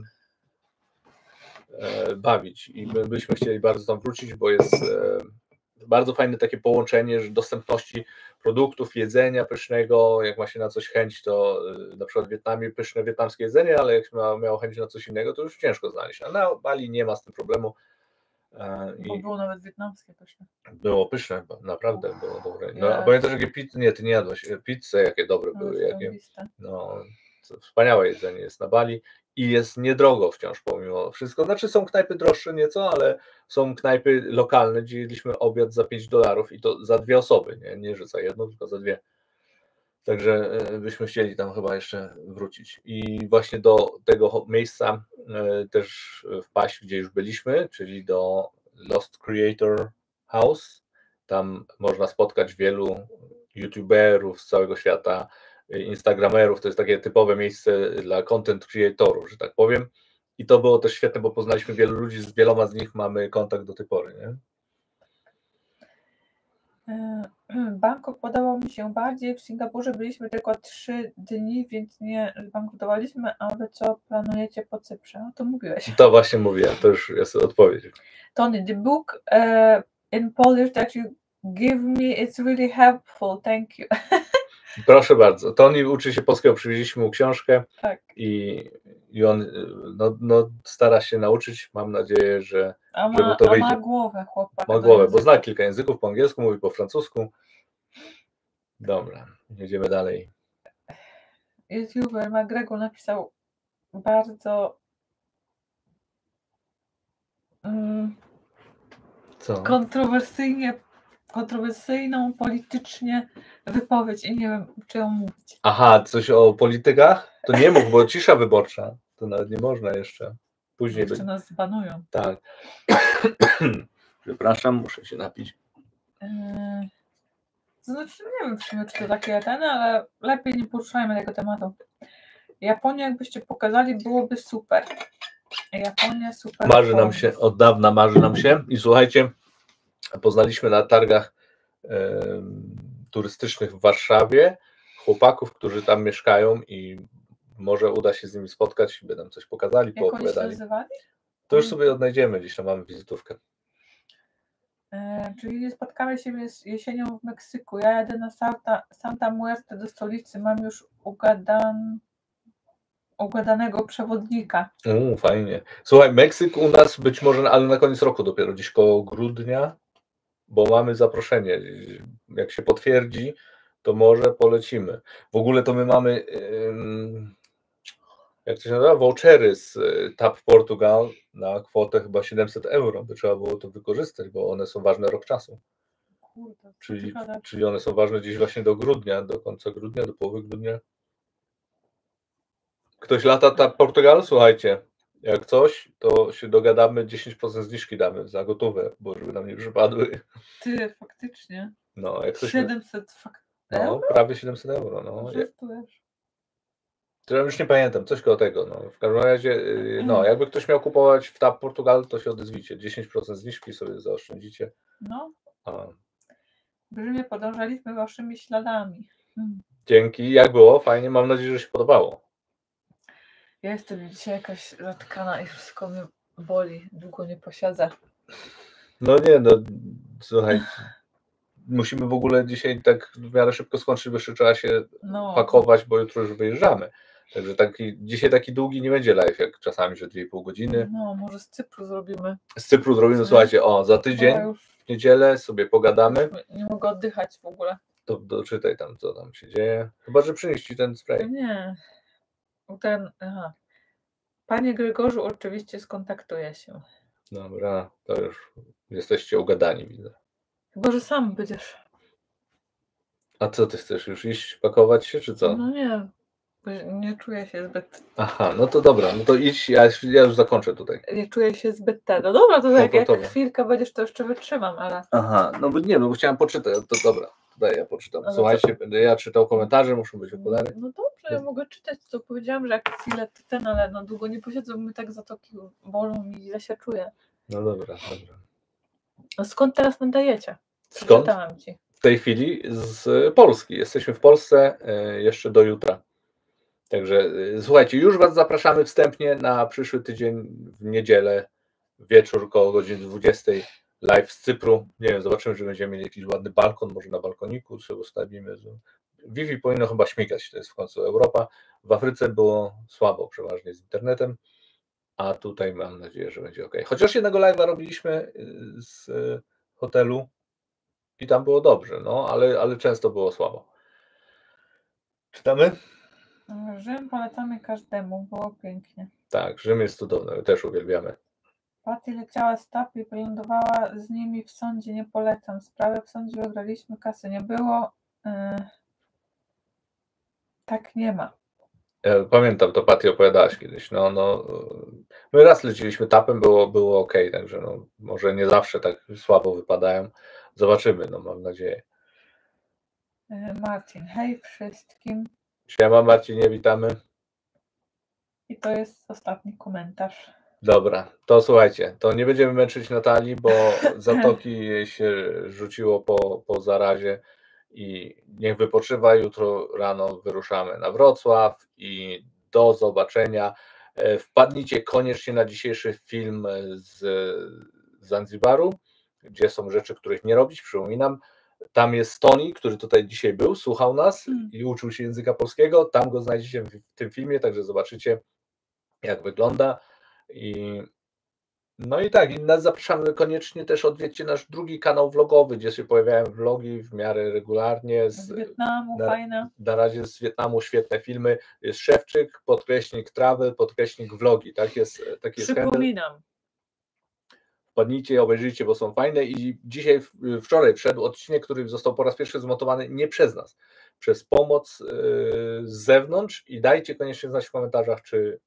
Speaker 1: e, bawić. I my byśmy chcieli bardzo tam wrócić, bo jest e, bardzo fajne takie połączenie że dostępności produktów, jedzenia pysznego. Jak ma się na coś chęć, to e, na przykład w Wietnamie pyszne wietnamskie jedzenie, ale jak ma, miał chęć na coś innego, to już ciężko znaleźć. A na Bali nie ma z tym problemu.
Speaker 2: Bo było nawet wietnamskie pyszne.
Speaker 1: Było pyszne, naprawdę było dobre. No, a pamiętasz, jakie pizzy? Nie, ty nie jadłeś. Pizze jakie dobre no, były. Jakie... No, wspaniałe jedzenie jest na Bali i jest niedrogo wciąż pomimo wszystko. Znaczy są knajpy droższe nieco, ale są knajpy lokalne, gdzie jedliśmy obiad za pięć dolarów i to za dwie osoby, nie, nie że za jedną, tylko za dwie. Także byśmy chcieli tam chyba jeszcze wrócić. I właśnie do tego miejsca też wpaść, gdzie już byliśmy, czyli do Lost Creator House. Tam można spotkać wielu youtuberów z całego świata, instagramerów. To jest takie typowe miejsce dla content creatorów, że tak powiem. I to było też świetne, bo poznaliśmy wielu ludzi, z wieloma z nich mamy kontakt do tej pory, nie?
Speaker 2: Bangkok podobał mi się bardziej. W Singapurze byliśmy tylko trzy dni, więc nie zbankrutowaliśmy. A wy co planujecie po Cyprze? No to mówiłeś.
Speaker 1: To właśnie mówiłem, to już jest odpowiedź.
Speaker 2: Tony, the book uh, in Polish that you give me, it's really helpful. Thank you.
Speaker 1: Proszę bardzo. Tony uczy się polskiego, przywieźliśmy mu książkę
Speaker 2: tak.
Speaker 1: i, i on no, no, stara się nauczyć. Mam nadzieję, że,
Speaker 2: a ma,
Speaker 1: że mu to wyjdzie.
Speaker 2: A ma głowę chłopak.
Speaker 1: Ma głowę, bo zna kilka języków, po angielsku, mówi po francusku. Dobra, jedziemy dalej.
Speaker 2: YouTuber McGregor napisał bardzo um,
Speaker 1: Co?
Speaker 2: kontrowersyjnie kontrowersyjną politycznie wypowiedź i nie wiem, czy ją mówić.
Speaker 1: Aha, coś o politykach? To nie mów, bo cisza wyborcza. To nawet nie można jeszcze. Później
Speaker 2: jeszcze
Speaker 1: by...
Speaker 2: nas zbanują.
Speaker 1: Tak. Przepraszam, muszę się napić.
Speaker 2: Yy... To znaczy, nie wiem w sumie, czy to takie ten, ale lepiej nie poruszajmy tego tematu. Japonię jakbyście pokazali, byłoby super. Japonia super.
Speaker 1: Marzy nam się, od dawna marzy nam się i słuchajcie, poznaliśmy na targach e, turystycznych w Warszawie chłopaków, którzy tam mieszkają i może uda się z nimi spotkać i by nam coś pokazali,
Speaker 2: jak
Speaker 1: poopowiadali.
Speaker 2: Oni się nazywali?
Speaker 1: To już sobie odnajdziemy, gdzieś tam mamy wizytówkę.
Speaker 2: E, czyli nie spotkamy się jesienią w Meksyku. Ja jadę na Santa, Santa Muerte do stolicy, mam już ugadan, ugadanego przewodnika.
Speaker 1: U, fajnie. Słuchaj, Meksyk u nas być może, ale na koniec roku dopiero, gdzieś koło grudnia, bo mamy zaproszenie. Jak się potwierdzi, to może polecimy. W ogóle to my mamy, jak to się nazywa, vouchery z Tap Portugal na kwotę chyba siedemset euro. By trzeba było to wykorzystać, bo one są ważne rok czasu.
Speaker 2: Kurde,
Speaker 1: czyli, czyli one są ważne gdzieś właśnie do grudnia, do końca grudnia, do połowy grudnia. Ktoś lata Tap Portugal? Słuchajcie, jak coś, to się dogadamy, dziesięć procent zniżki damy za gotówę, bo żeby nam nie przypadły.
Speaker 2: Ty, faktycznie.
Speaker 1: No, jak coś
Speaker 2: siedemset fak-
Speaker 1: no,
Speaker 2: euro?
Speaker 1: prawie siedemset euro. No.
Speaker 2: Żartujesz.
Speaker 1: Ja już nie pamiętam, coś koło tego. No. W każdym razie, no, jakby ktoś miał kupować w Tap Portugal, to się odezwijcie. dziesięć procent zniżki sobie zaoszczędzicie.
Speaker 2: No.
Speaker 1: A.
Speaker 2: Brzmi, podążaliśmy waszymi śladami. Hmm.
Speaker 1: Dzięki. Jak było? Fajnie. Mam nadzieję, że się podobało.
Speaker 2: Ja jestem dzisiaj jakaś zatkana i wszystko mnie boli. Długo nie posiedzę.
Speaker 1: No nie, no słuchaj, musimy w ogóle dzisiaj tak w miarę szybko skończyć, bo jeszcze trzeba się no. pakować, bo jutro już wyjeżdżamy. Także taki, dzisiaj taki długi nie będzie live, jak czasami, że dwie i pół godziny.
Speaker 2: No, może z Cypru zrobimy.
Speaker 1: Z Cypru zrobimy,
Speaker 2: Co?
Speaker 1: słuchajcie, o, za tydzień,
Speaker 2: Już,
Speaker 1: w niedzielę sobie pogadamy.
Speaker 2: już nie mogę oddychać w ogóle.
Speaker 1: To doczytaj tam, co tam się dzieje. Chyba, że przynieść ci ten spray.
Speaker 2: Nie. Ten, aha. Panie Gregorzu, oczywiście skontaktuję się.
Speaker 1: Dobra, to już jesteście ugadani, widzę.
Speaker 2: Chyba, że sam będziesz.
Speaker 1: A co ty chcesz, już iść, pakować się, czy co?
Speaker 2: No nie, bo nie czuję się zbyt...
Speaker 1: Aha, no to dobra, no to idź, ja, ja już zakończę tutaj.
Speaker 2: Nie czuję się zbyt tego. Dobra, to jak, jak
Speaker 1: Komfortowo.
Speaker 2: chwilkę będziesz, to jeszcze wytrzymam, ale...
Speaker 1: Aha, no bo nie, no bo chciałem poczytać, to dobra, tutaj ja poczytam.
Speaker 2: Ale
Speaker 1: Słuchajcie, będę ja czytał komentarze, muszą być układane.
Speaker 2: No dobrze, ja mogę czytać, to powiedziałam, że jak chwilę to ten, ale no długo nie posiedzę, bo mi tak zatoki bolą i źle się czuję.
Speaker 1: No dobra, dobra.
Speaker 2: A skąd teraz nadajecie?
Speaker 1: Skąd?
Speaker 2: Przeczytałam ci.
Speaker 1: W tej chwili z Polski. Jesteśmy w Polsce e, jeszcze do jutra. Także e, słuchajcie, już Was zapraszamy wstępnie na przyszły tydzień w niedzielę, wieczór koło godziny dwudziestej, live z Cypru. Nie wiem, zobaczymy, czy będziemy mieli jakiś ładny balkon, może na balkoniku sobie ustawimy. Wi-Fi powinno chyba śmigać, to jest w końcu Europa. W Afryce było słabo przeważnie z internetem, a tutaj mam nadzieję, że będzie ok. Chociaż jednego live'a robiliśmy z hotelu i tam było dobrze, no, ale, ale często było słabo. Czytamy?
Speaker 2: Rzym polecamy każdemu, było pięknie.
Speaker 1: Tak, Rzym jest cudowny, też uwielbiamy.
Speaker 2: Patty leciała z Tapi i wylądowała z nimi w sądzie, nie polecam. Sprawę w sądzie wygraliśmy, kasy nie było. Yy... Tak nie ma.
Speaker 1: Ja pamiętam, to Patty opowiadałaś kiedyś. No, no, my raz leciliśmy tapem, było, było ok, także no, może nie zawsze tak słabo wypadają. Zobaczymy, no mam nadzieję.
Speaker 2: Marcin, hej wszystkim.
Speaker 1: Siema Marcinie, witamy.
Speaker 2: I to jest ostatni komentarz.
Speaker 1: Dobra, to słuchajcie, to nie będziemy męczyć Natalii, bo zatoki jej się rzuciło po, po zarazie i niech wypoczywa. Jutro rano wyruszamy na Wrocław i do zobaczenia. Wpadnijcie koniecznie na dzisiejszy film z Zanzibaru, gdzie są rzeczy, których nie robić, przypominam. Tam jest Toni, który tutaj dzisiaj był, słuchał nas i uczył się języka polskiego. Tam go znajdziecie w tym filmie, także zobaczycie, jak wygląda. I no i tak, i nas zapraszamy koniecznie, też odwiedźcie nasz drugi kanał vlogowy, gdzie się pojawiają vlogi w miarę regularnie. Z,
Speaker 2: z Wietnamu,
Speaker 1: na,
Speaker 2: fajne.
Speaker 1: Na razie z Wietnamu świetne filmy. Jest Szewczyk, podkreśnik travel, podkreśnik vlogi. Tak jest, taki jest handle.
Speaker 2: Przypominam.
Speaker 1: Wpadnijcie, obejrzyjcie, bo są fajne i dzisiaj, wczoraj wszedł odcinek, który został po raz pierwszy zmontowany nie przez nas, przez pomoc yy, z zewnątrz i dajcie koniecznie znać w komentarzach, czy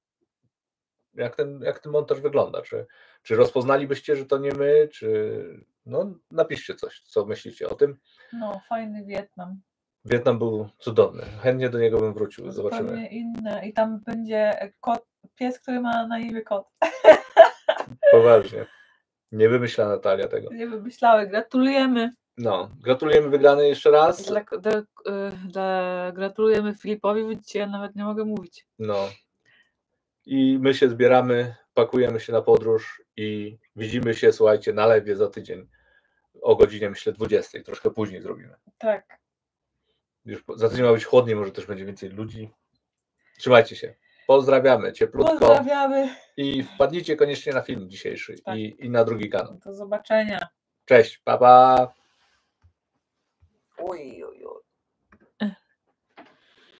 Speaker 1: jak ten, jak ten montaż wygląda, czy, czy rozpoznalibyście, że to nie my, czy no napiszcie coś, co myślicie o tym.
Speaker 2: No, fajny Wietnam.
Speaker 1: Wietnam był cudowny, chętnie do niego bym wrócił, zobaczymy.
Speaker 2: Zupełnie inne i tam będzie kot, pies, który ma na imię kot.
Speaker 1: Poważnie. Nie wymyśla Natalia tego.
Speaker 2: Nie wymyślały. Gratulujemy.
Speaker 1: No, gratulujemy wygranej jeszcze raz.
Speaker 2: Dla, dla, dla, gratulujemy Filipowi, widzicie, ja nawet nie mogę mówić.
Speaker 1: No. I my się zbieramy, pakujemy się na podróż i widzimy się, słuchajcie, na live za tydzień o godzinie, myślę, dwudziestej. Troszkę później zrobimy.
Speaker 2: Tak.
Speaker 1: Już za tydzień ma być chłodniej, może też będzie więcej ludzi. Trzymajcie się. Pozdrawiamy cieplutko.
Speaker 2: Pozdrawiamy.
Speaker 1: I wpadnijcie koniecznie na film dzisiejszy tak. i, i na drugi kanał.
Speaker 2: Do zobaczenia.
Speaker 1: Cześć, pa pa.
Speaker 2: Oj, oj.